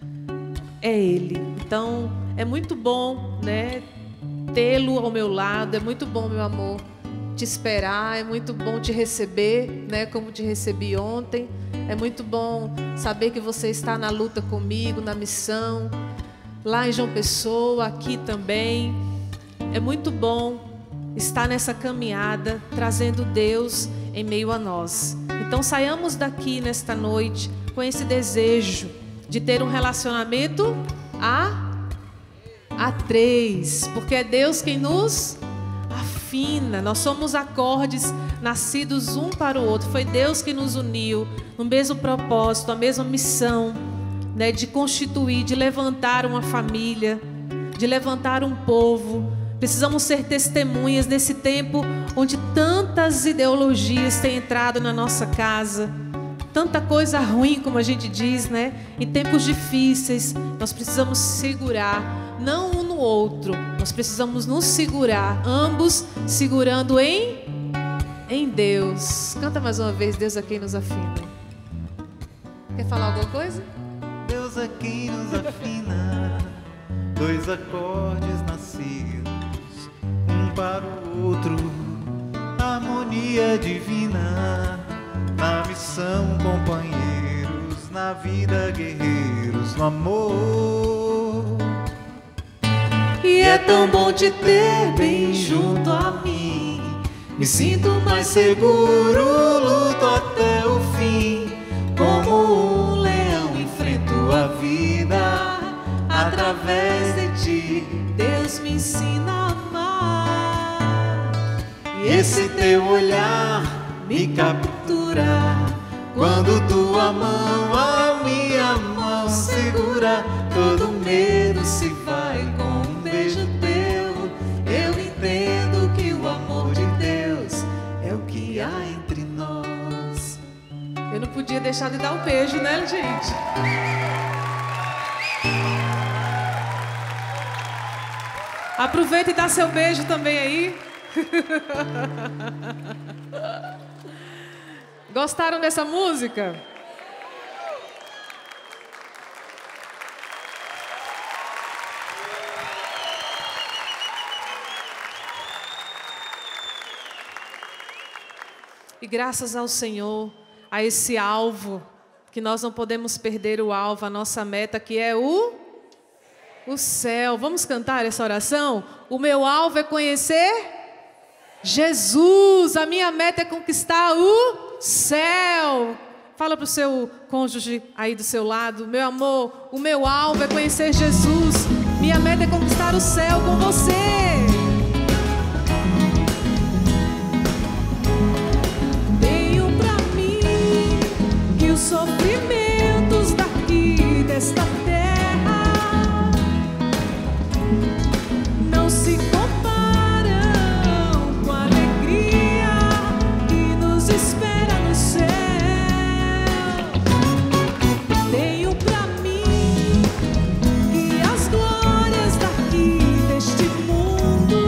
é Ele. Então é muito bom, né, tê-lo ao meu lado, é muito bom, meu amor, te esperar, é muito bom te receber, né, como te recebi ontem. É muito bom saber que você está na luta comigo, na missão, lá em João Pessoa, aqui também. É muito bom estar nessa caminhada, trazendo Deus em meio a nós. Então saiamos daqui nesta noite com esse desejo de ter um relacionamento a, a três, porque é Deus quem nos afina. Nós somos acordes nascidos um para o outro. Foi Deus que nos uniu no mesmo propósito, a mesma missão, né, de constituir, de levantar uma família, de levantar um povo. Precisamos ser testemunhas nesse tempo onde tantas ideologias têm entrado na nossa casa, tanta coisa ruim, como a gente diz, né? Em tempos difíceis, nós precisamos segurar, não um no outro, nós precisamos nos segurar, ambos segurando em, em Deus. Canta mais uma vez, Deus é quem nos afina. Quer falar alguma coisa? Deus é quem nos afina, dois acordes nascidos, um para o outro, harmonia divina, na missão companheiros, na vida guerreiros, no amor. E é tão bom te ter bem junto a mim, me sinto mais seguro, luto até o fim, como um leão enfrento a vida, através de ti, Deus me ensina a amar. E esse teu olhar me captura, quando tua mão a minha mão segura, todo medo se vai com um beijo teu. Eu entendo que o amor de Deus é o que há entre nós. Eu não podia deixar de dar um beijo, né, gente? Aproveita e dá seu beijo também aí. Gostaram dessa música? E graças ao Senhor, a esse alvo, que nós não podemos perder o alvo, a nossa meta, que é o... o céu. Vamos cantar essa oração? O meu alvo é conhecer Jesus. A minha meta é conquistar o céu. Fala para o seu cônjuge aí do seu lado: meu amor, o meu alvo é conhecer Jesus. Minha meta é conquistar o céu com você. Tenho pra mim que os sofrimentos daqui desta terra não se comparam com a alegria que nos espera no céu. Tenho pra mim que as glórias daqui deste mundo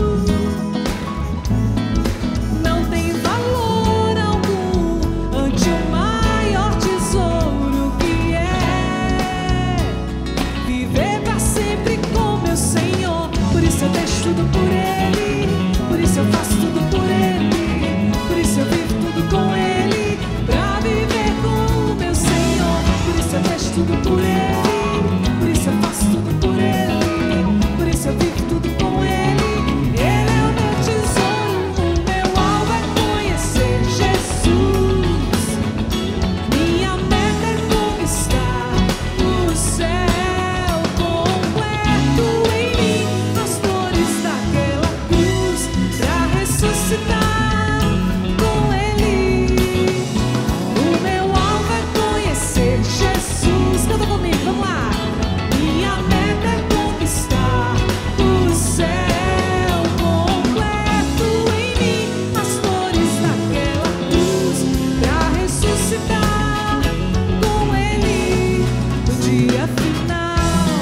não têm valor algum ante o maior tesouro que é viver pra sempre com meu Senhor. Por isso eu deixo tudo por Ele, por isso eu faço tudo por Ele, por isso eu vivo tudo com Ele, pra viver com o meu Senhor. Por isso eu deixo tudo por Ele, por isso eu faço tudo por Ele, por isso eu vivo tudo com Ele. Ele é o meu tesouro, o meu alvo é conhecer Jesus. Minha meta é conquistar o céu completo em mim, as dores daquela cruz, pra ressuscitar com Ele. O meu alvo é conhecer Jesus. Canta comigo, vamos lá. Minha meta é conquistar o céu completo em mim, as dores daquela cruz, pra ressuscitar com Ele no dia final.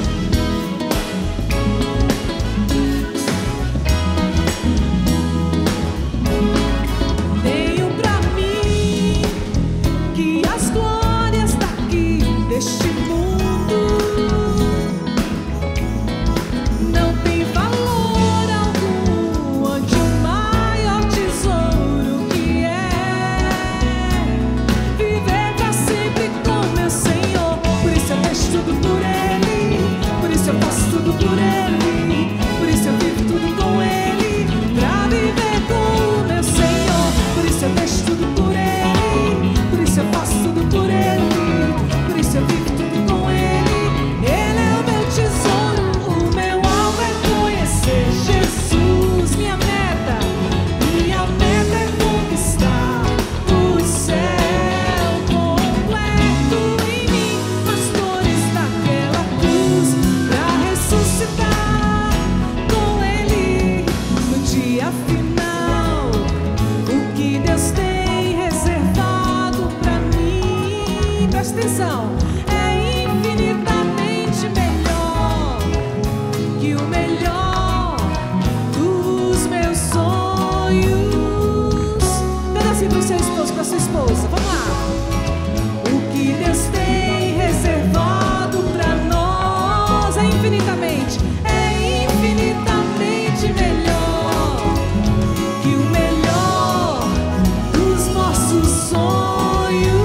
Tenho pra mim que as glórias daqui deste mundo não têm valor algum ante o maior tesouro que é viver pra sempre com meu Senhor. Por isso eu deixo tudo por Ele, por isso eu faço tudo por Ele, por isso eu vivo tudo com Ele, pra viver com o meu Senhor. Por isso eu deixo tudo por Ele, por isso eu faço tudo por Ele, por isso eu vivo tudo com Ele. Ele é o meu tesouro, o meu alvo é conhecer Jesus. Minha meta, minha meta é conquistar o céu completo em mim, as dores daquela cruz, pra ressuscitar com Ele no dia final. O que Deus tem reservado pra mim, presta atenção, é infinitamente melhor que o melhor dos meus sonhos. Pega assim pro seu esposo, pra sua esposa, vamos lá. O que Deus tem reservado pra nós é infinitamente, é infinitamente melhor que o melhor dos nossos sonhos.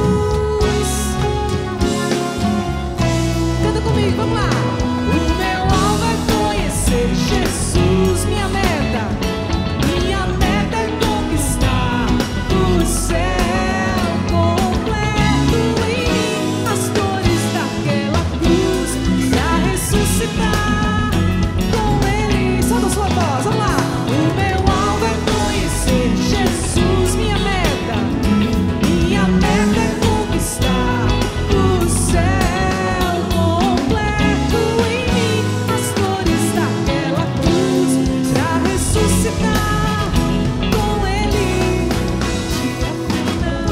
Canta comigo, vamos lá. O meu alvo é conhecer Jesus. Minha meta, minha meta é conquistar o céu completo em mim, as dores daquela cruz, pra ressuscitar com Ele. Solta a sua voz, vamos lá. O meu alvo é conhecer Jesus. Minha meta, minha meta é conquistar o céu completo em mim, as dores daquela cruz, pra ressuscitar com Ele dia final.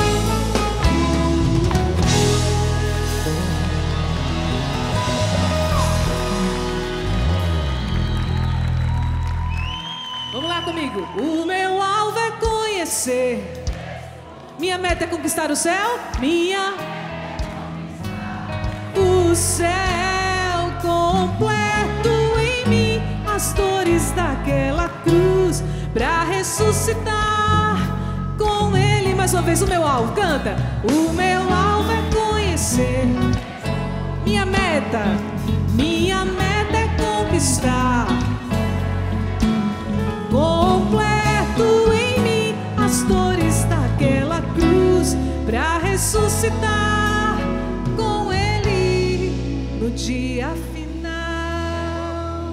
Vamos lá comigo. O meu alvo é conhecer. Minha meta é conquistar o céu. Minha o céu completo em mim, as dores daquela cruz, pra ressuscitar com Ele. Mais uma vez, o meu alvo, canta. O meu alvo é conhecer. Minha meta, minha meta é conquistar completo em mim as dores daquela cruz, pra ressuscitar com Ele no dia final.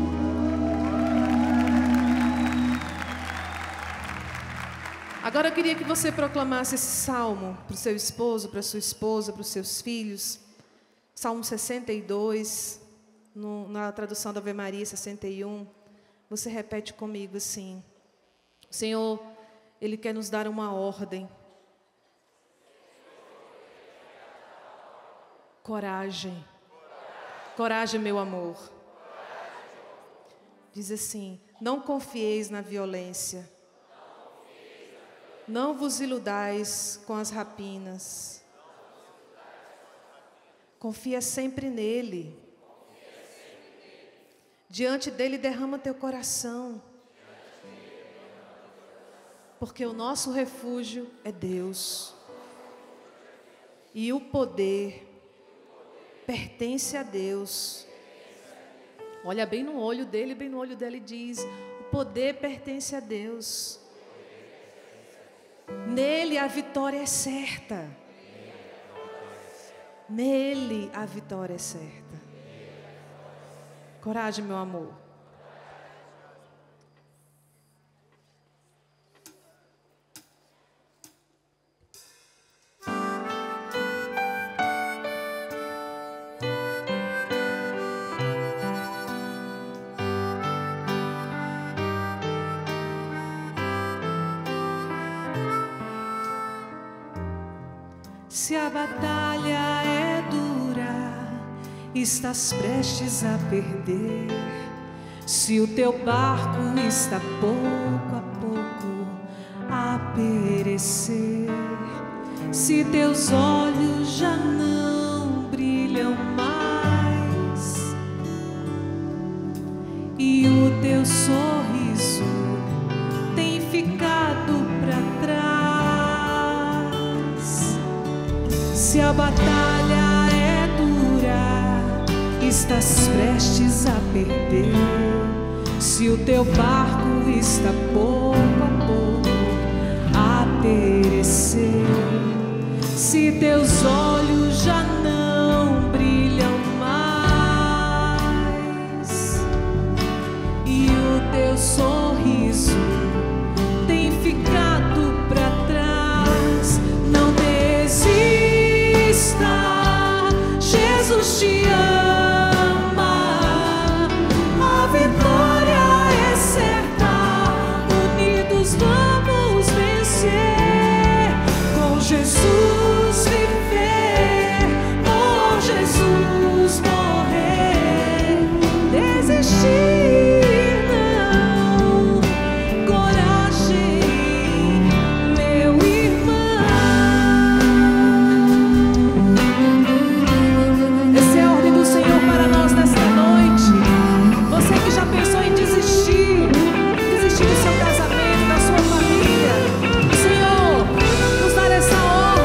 Agora eu queria que você proclamasse esse salmo para o seu esposo, para a sua esposa, para os seus filhos. Salmo sessenta e dois, no, na tradução da Ave Maria sessenta e um. Você repete comigo assim: o Senhor, Ele quer nos dar uma ordem. Coragem. Coragem, meu amor. Diz assim: não confieis na violência. Não vos iludais com as rapinas. Confia sempre nele. Diante dele derrama teu coração. Porque o nosso refúgio é Deus. E o poder pertence a Deus. Olha bem no olho dele, bem no olho dela e diz: o poder pertence a Deus. Nele a vitória é certa. Nele a vitória é certa. Coragem, meu amor. Se a batalha é dura, estás prestes a perder. Se o teu barco está pouco a pouco a perecer, se teus olhos já não brilham mais e o teu sorriso tem ficado para trás, se a batalha é dura, estás prestes a perder. Se o teu barco está pouco a pouco a perecer, se teus olhos já não brilham mais e o teu sorriso tem ficado para trás, não desista, Jesus te ama, a vitória é certa, unidos vamos vencer, com Jesus viver, com Jesus morrer, desistir não, coragem, meu irmão. Essa é a ordem do Senhor para nós nesta noite. Você que já pensou em desistir, desistir do seu casamento, da sua família, o Senhor nos dá essa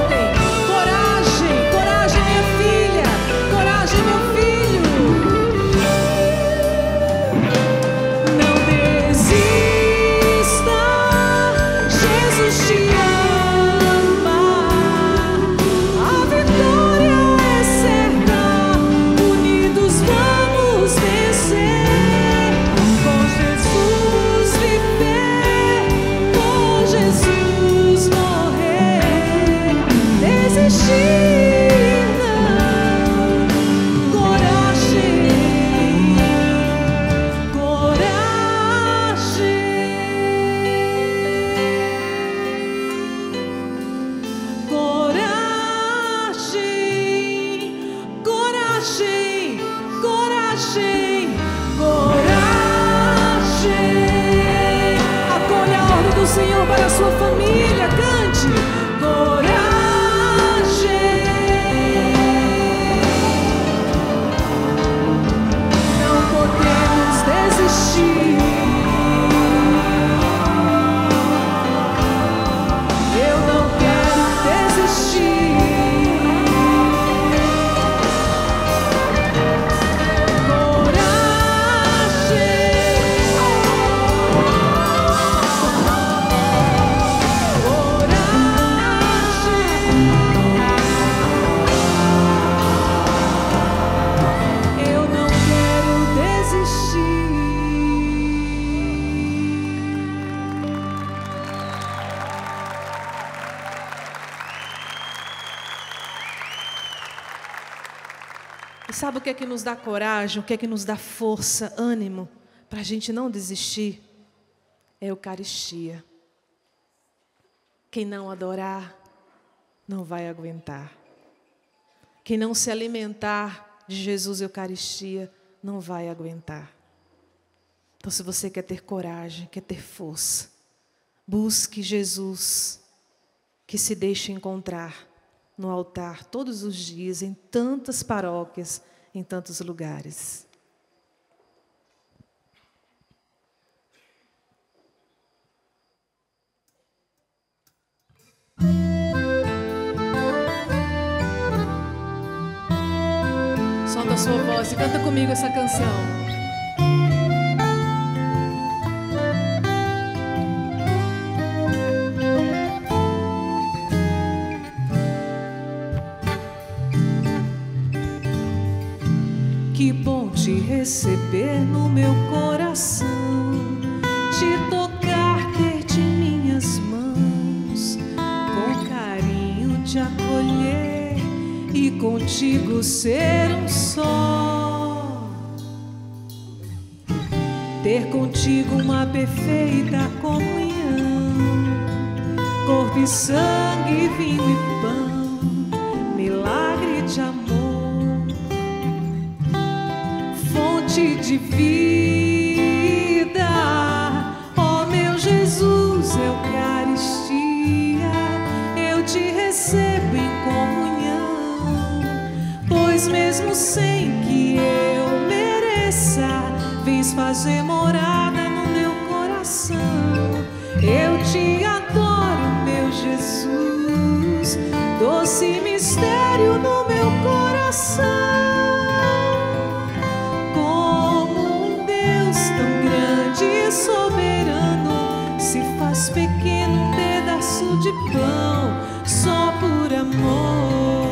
E sabe o que é que nos dá coragem, o que é que nos dá força, ânimo, para a gente não desistir? É a Eucaristia. Quem não adorar, não vai aguentar. Quem não se alimentar de Jesus e Eucaristia, não vai aguentar. Então, se você quer ter coragem, quer ter força, busque Jesus, que se deixe encontrar no altar todos os dias, em tantas paróquias, em tantos lugares. Solta a sua voz e canta comigo essa canção. Que bom te receber no meu coração, te tocar, ter-te em minhas mãos, com carinho te acolher e contigo ser um só. Ter contigo uma perfeita comunhão, corpo e sangue, vinho e pão, milagre de amor, de vida, ó meu Jesus, Eucaristia, eu te recebo em comunhão, pois mesmo sem que eu mereça, vens fazer morada no meu coração. Eu te adoro, meu Jesus, doce mistério no meu coração. Soberano, se faz pequeno um pedaço de pão, só por amor.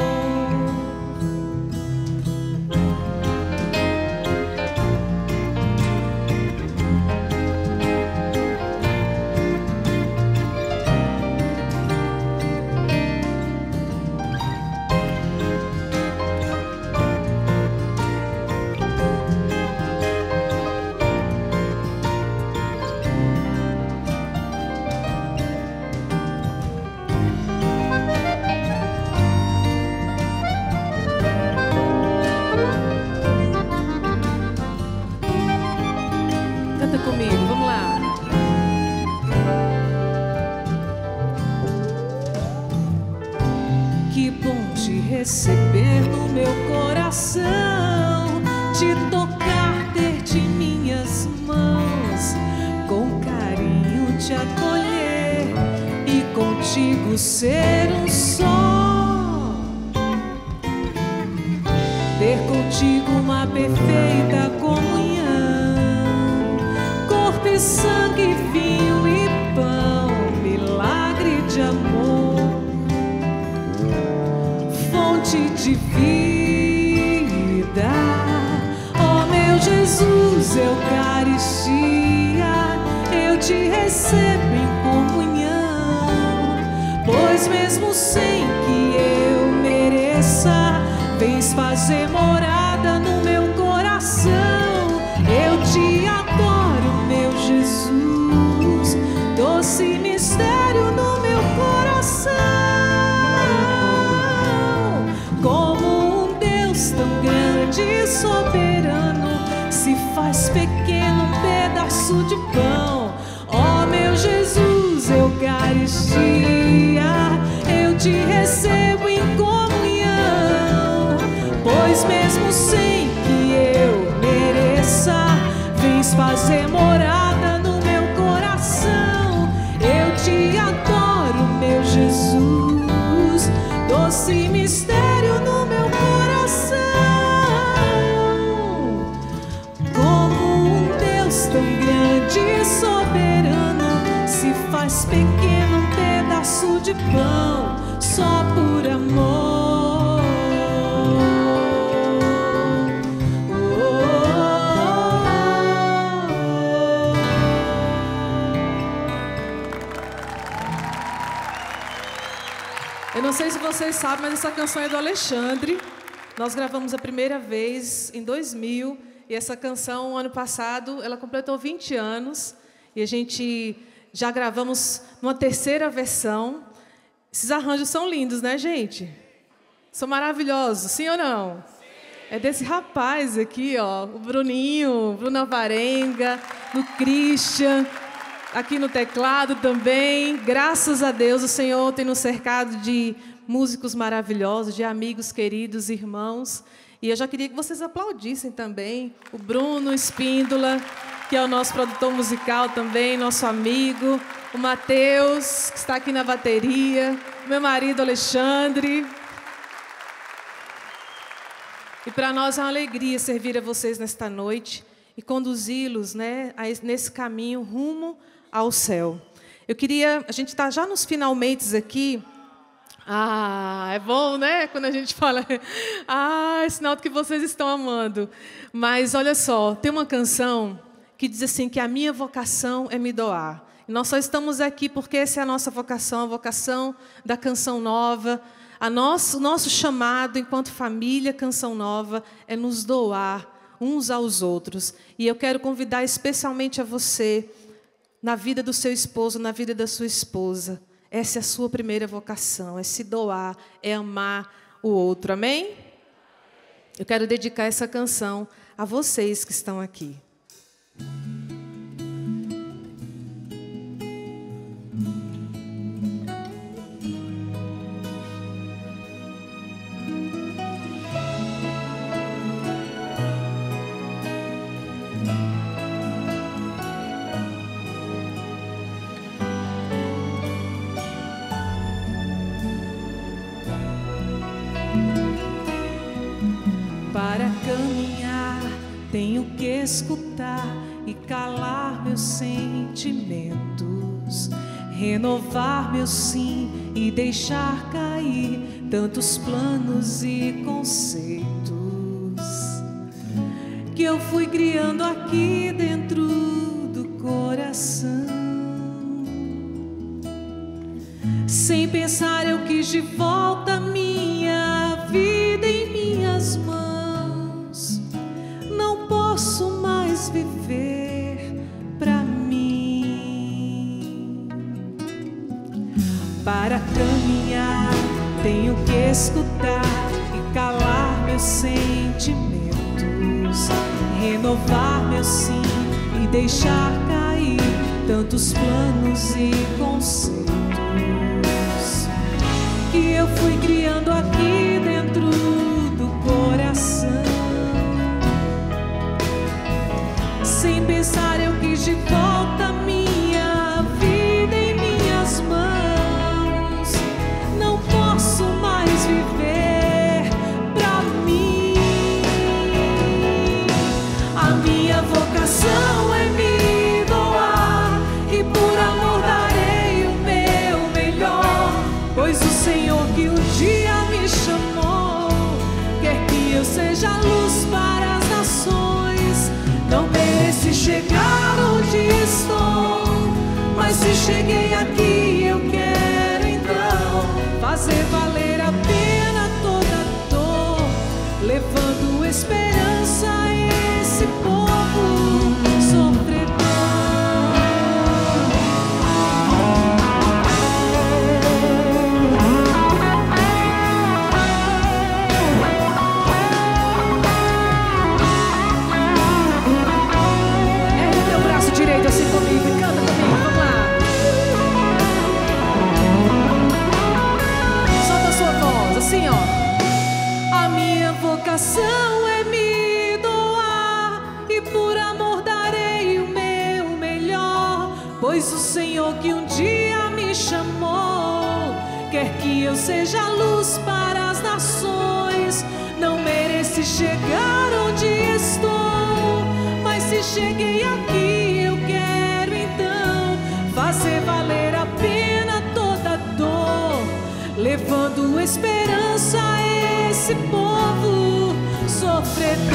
Receber no meu coração, te tocar, ter-te em minhas mãos, com carinho te acolher e contigo ser um só. Ter contigo uma perfeita comunhão, corpo e sangue, vinho e pão, milagre de amor, de vida, ó meu Jesus, Eucaristia, eu te recebo em comunhão, pois mesmo sem que eu mereça, vens fazer morada no meu coração. Eu te adoro, meu Jesus, doce mistério no meu coração. Como um Deus tão grande e soberano, se faz pequeno um pedaço de pão. Ó meu Jesus, Eucaristia, eu te recebo em comunhão, pois mesmo sem que eu mereça, vens fazer morada no meu coração. Eu te adoro, meu Jesus, doce mistério no meu coração. Como um Deus tão grande e soberano, se faz pequeno um pedaço de pão, só por amor. Eu não sei se vocês sabem, mas essa canção é do Alexandre. Nós gravamos a primeira vez em dois mil, e essa canção, ano passado, ela completou vinte anos, e a gente já gravamos uma terceira versão. Esses arranjos são lindos, né, gente? São maravilhosos, sim ou não? Sim. É desse rapaz aqui, ó, o Bruninho, Bruno Alvarenga, do Christian, aqui no teclado também. Graças a Deus, o Senhor tem nos cercado de músicos maravilhosos, de amigos queridos, irmãos. E eu já queria que vocês aplaudissem também o Bruno Espíndola, que é o nosso produtor musical também, nosso amigo, o Matheus, que está aqui na bateria, meu marido Alexandre. E para nós é uma alegria servir a vocês nesta noite e conduzi-los, né, nesse caminho rumo ao céu. Eu queria, a gente está já nos finalmente aqui. Ah, é bom, né? Quando a gente fala, ah, é sinal de que vocês estão amando. Mas olha só, tem uma canção que diz assim, que a minha vocação é me doar. E nós só estamos aqui porque essa é a nossa vocação, a vocação da Canção Nova. A nosso, o nosso chamado enquanto família Canção Nova é nos doar uns aos outros. E eu quero convidar especialmente a você, na vida do seu esposo, na vida da sua esposa. Essa é a sua primeira vocação, é se doar, é amar o outro, amém? Eu quero dedicar essa canção a vocês que estão aqui. Para caminhar, tenho que escutar e calar meus sentimentos, renovar meu sim e deixar cair tantos planos e conceitos que eu fui criando aqui dentro do coração. Sem pensar, eu quis de volta minha vida em minhas mãos. Não posso mais viver pra mim. Para caminhar, tenho que escutar e calar meus sentimentos, renovar meu sim e deixar cair tantos planos e conceitos que eu fui criando aqui dentro do coração. Sem pensar, eu quis de volta minha vida em minhas mãos. Não posso mais viver pra mim. A minha vocação é me doar e por amor darei o meu melhor, pois o Senhor que um dia me chamou quer que eu seja luz para as nações. Não mereci chegar onde estou, mas se cheguei aqui eu quero então fazer valer a pena toda dor, levando esperança a esse povo sofredor. Direito assim comigo e canta comigo, vamos lá. Solta a sua voz, assim ó. A minha vocação é me doar e por amor darei o meu melhor, pois o Senhor que um dia me chamou quer que eu seja luz para as nações. Não mereci chegar onde estou, mas se cheguei aqui fazer valer a pena toda dor, levando esperança a esse povo sofredor.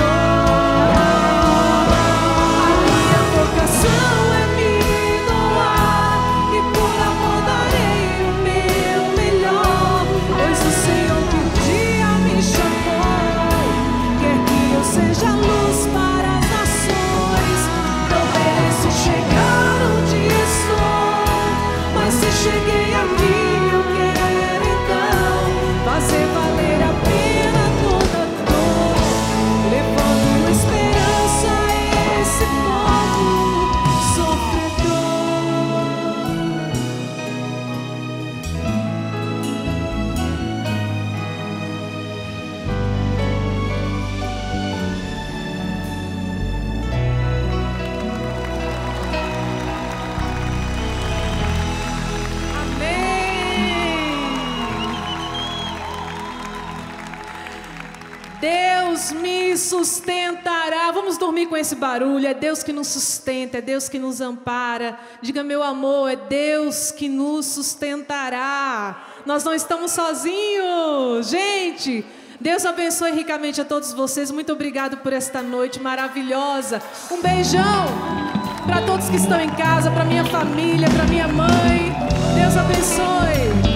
A minha vocação é me doar e por amor darei o meu melhor, pois o Senhor que um dia me chamou Deus me sustentará. Vamos dormir com esse barulho. É Deus que nos sustenta, é Deus que nos ampara. Diga, meu amor, é Deus que nos sustentará. Nós não estamos sozinhos, gente. Deus abençoe ricamente a todos vocês. Muito obrigado por esta noite maravilhosa. Um beijão para todos que estão em casa, para minha família, para minha mãe. Deus abençoe.